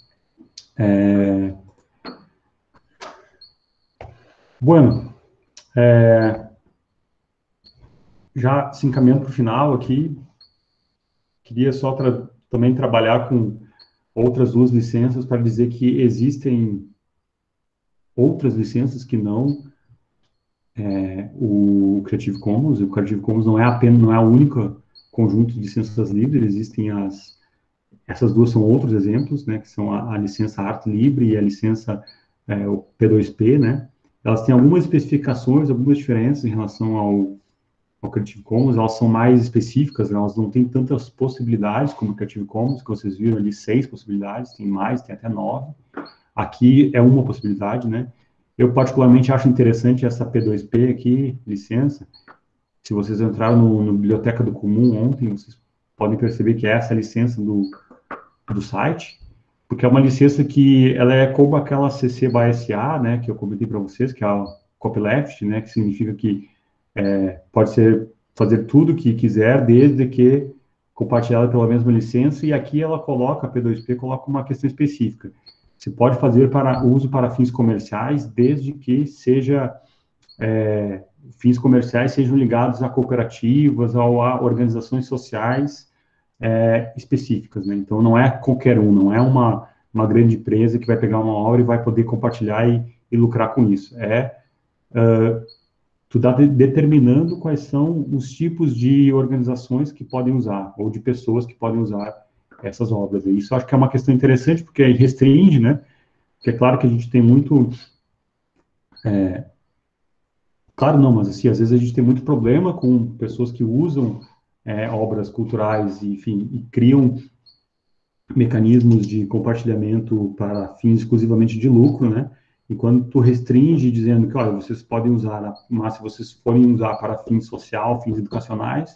A: É, bueno, é, já se encaminhando para o final aqui, queria só tra também trabalhar com outras duas licenças para dizer que existem outras licenças que não é, o Creative Commons. O Creative Commons não é apenas, não é o único conjunto de licenças livres, existem as, essas duas são outros exemplos, né, que são a, a licença Arte Livre e a licença é, o P dois P, né, elas têm algumas especificações, algumas diferenças em relação ao, ao Creative Commons, elas são mais específicas, né, elas não têm tantas possibilidades como o Creative Commons, que vocês viram ali, seis possibilidades, tem mais, tem até nove. Aqui é uma possibilidade, né? Eu particularmente acho interessante essa P dois P aqui, licença. Se vocês entraram no, no Biblioteca do Comum ontem, vocês podem perceber que é essa a licença do, do site, porque é uma licença que ela é como aquela C C B Y S A, né, que eu comentei para vocês, que é a copyleft, né, que significa que é, pode ser fazer tudo o que quiser, desde que compartilhada pela mesma licença, e aqui ela coloca, a P dois P coloca uma questão específica. Você pode fazer para uso para fins comerciais, desde que seja é, fins comerciais sejam ligados a cooperativas ou a organizações sociais é, específicas, né? Então, não é qualquer um, não é uma, uma grande empresa que vai pegar uma obra e vai poder compartilhar e, e lucrar com isso. É uh, tu está de, determinando quais são os tipos de organizações que podem usar, ou de pessoas que podem usar essas obras. E isso eu acho que é uma questão interessante, porque restringe, né? Porque é claro que a gente tem muito... É, claro não, mas assim, às vezes a gente tem muito problema com pessoas que usam é, obras culturais, enfim, e criam mecanismos de compartilhamento para fins exclusivamente de lucro, né? E quando tu restringe dizendo que, olha, vocês podem usar, mas se vocês forem usar para fins social, fins educacionais,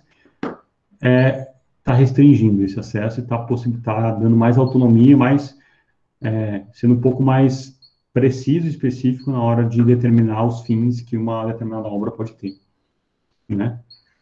A: é, tá restringindo esse acesso e está tá dando mais autonomia, mais, é, sendo um pouco mais preciso e específico na hora de determinar os fins que uma determinada obra pode ter, né?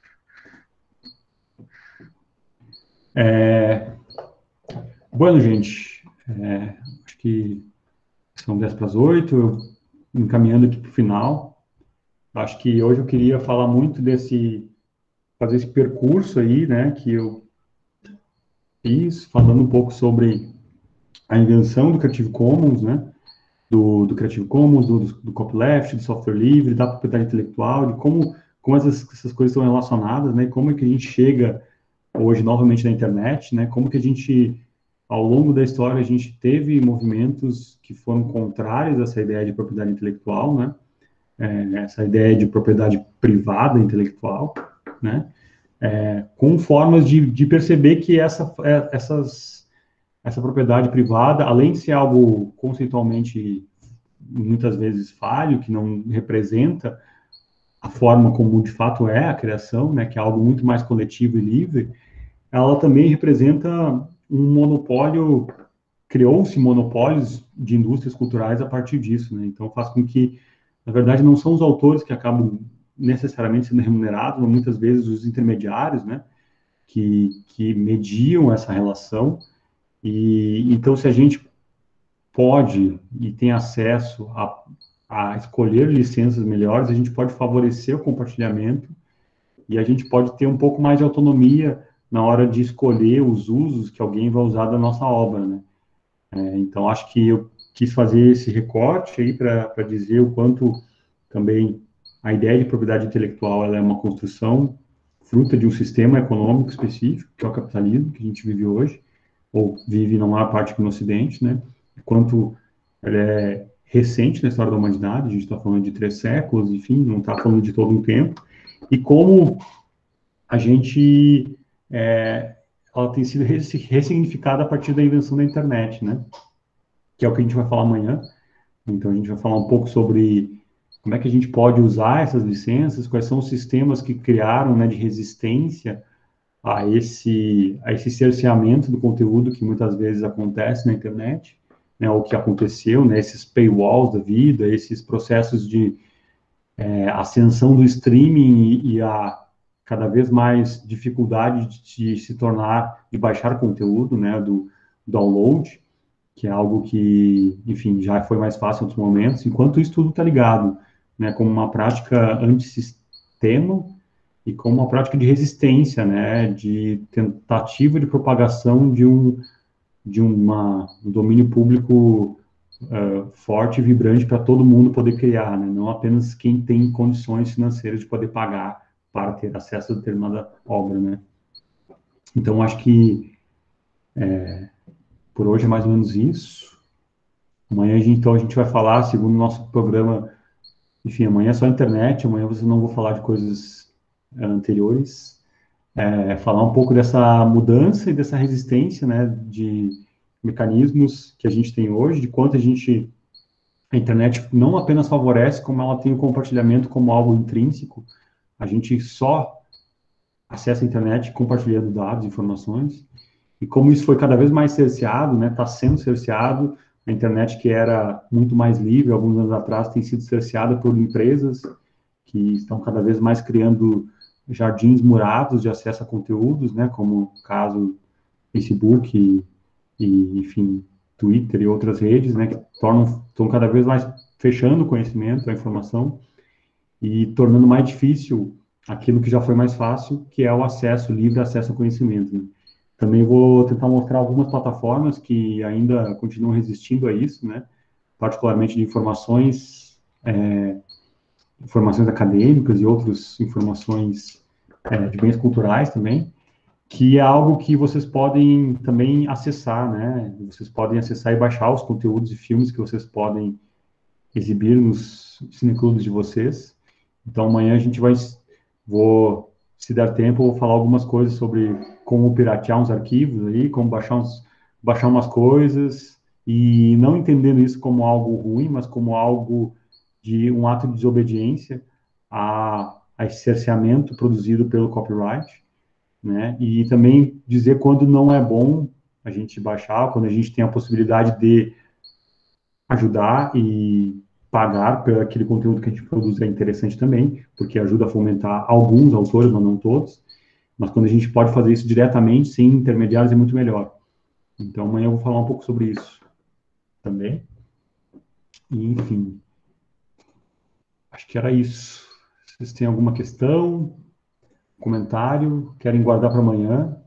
A: É, bueno, gente, é, acho que são dez para as oito, encaminhando aqui para o final. Acho que hoje eu queria falar muito desse, fazer esse percurso aí, né, que eu fiz, falando um pouco sobre a invenção do Creative Commons, né, do, do Creative Commons, do, do copyleft, do software livre, da propriedade intelectual, de como, como essas, essas coisas estão relacionadas, né, como é que a gente chega hoje novamente na internet, né, como que a gente, ao longo da história, a gente teve movimentos que foram contrários a essa ideia de propriedade intelectual, né, é, essa ideia de propriedade privada intelectual, né, é, com formas de, de perceber que essa, é, essas, essa propriedade privada, além de ser algo conceitualmente muitas vezes falho, que não representa a forma como de fato é a criação, né, que é algo muito mais coletivo e livre, ela também representa um monopólio, criou-se monopólios de indústrias culturais a partir disso, né? Então faz com que, na verdade, não são os autores que acabam necessariamente sendo remunerados, mas muitas vezes os intermediários, né, que, que mediam essa relação. E então, se a gente pode e tem acesso a, a escolher licenças melhores, a gente pode favorecer o compartilhamento e a gente pode ter um pouco mais de autonomia na hora de escolher os usos que alguém vai usar da nossa obra, né? É, então, acho que eu quis fazer esse recorte aí para dizer o quanto também a ideia de propriedade intelectual ela é uma construção fruta de um sistema econômico específico, que é o capitalismo, que a gente vive hoje, ou vive na maior parte aqui no Ocidente, né? Quanto ela é recente na história da humanidade, a gente está falando de três séculos, enfim, não está falando de todo um tempo, e como a gente, é, ela tem sido ressignificada a partir da invenção da internet, né? Que é o que a gente vai falar amanhã. Então, a gente vai falar um pouco sobre como é que a gente pode usar essas licenças, quais são os sistemas que criaram, né, de resistência a esse, a esse cerceamento do conteúdo que muitas vezes acontece na internet, né, o que aconteceu, né, esses paywalls da vida, esses processos de é, ascensão do streaming e, e a cada vez mais dificuldade de, de se tornar e baixar conteúdo, né, do download, que é algo que, enfim, já foi mais fácil em outros momentos. Enquanto isso tudo está ligado, né, como uma prática antissistema e como uma prática de resistência, né, de tentativa de propagação de um de uma, um domínio público uh, forte e vibrante para todo mundo poder criar, né, não apenas quem tem condições financeiras de poder pagar para ter acesso a determinada obra, né. Então, acho que por hoje é mais ou menos isso. Amanhã, a gente, então, a gente vai falar, segundo o nosso programa, enfim, amanhã é só internet, amanhã vocês não vou falar de coisas é, anteriores, é, falar um pouco dessa mudança e dessa resistência, né, de mecanismos que a gente tem hoje, de quanto a gente, a internet não apenas favorece, como ela tem o compartilhamento como algo intrínseco, a gente só acessa a internet compartilhando dados, informações, e como isso foi cada vez mais cerceado, né, está sendo cerceado, a internet que era muito mais livre alguns anos atrás tem sido cerceada por empresas que estão cada vez mais criando jardins murados de acesso a conteúdos, né, como o caso Facebook e, e, enfim, Twitter e outras redes, né, que tornam, estão cada vez mais fechando o conhecimento, a informação, e tornando mais difícil aquilo que já foi mais fácil, que é o acesso, livre acesso ao conhecimento, né. Também vou tentar mostrar algumas plataformas que ainda continuam resistindo a isso, né, particularmente de informações, é, informações acadêmicas e outras informações é, de bens culturais também, que é algo que vocês podem também acessar, né? Vocês podem acessar e baixar os conteúdos e filmes que vocês podem exibir nos cineclubes de vocês. Então, amanhã a gente vai, vou, se der tempo, vou falar algumas coisas sobre como piratear uns arquivos aí, como baixar, uns, baixar umas coisas, e não entendendo isso como algo ruim, mas como algo de um ato de desobediência a, a esse cerceamento produzido pelo copyright, né? E também dizer quando não é bom a gente baixar, quando a gente tem a possibilidade de ajudar e pagar por aquele conteúdo que a gente produz é interessante também, porque ajuda a fomentar alguns autores, mas não todos. Mas quando a gente pode fazer isso diretamente, sem intermediários, é muito melhor. Então, amanhã eu vou falar um pouco sobre isso também. E, enfim, acho que era isso. Vocês têm alguma questão, comentário? Querem guardar para amanhã?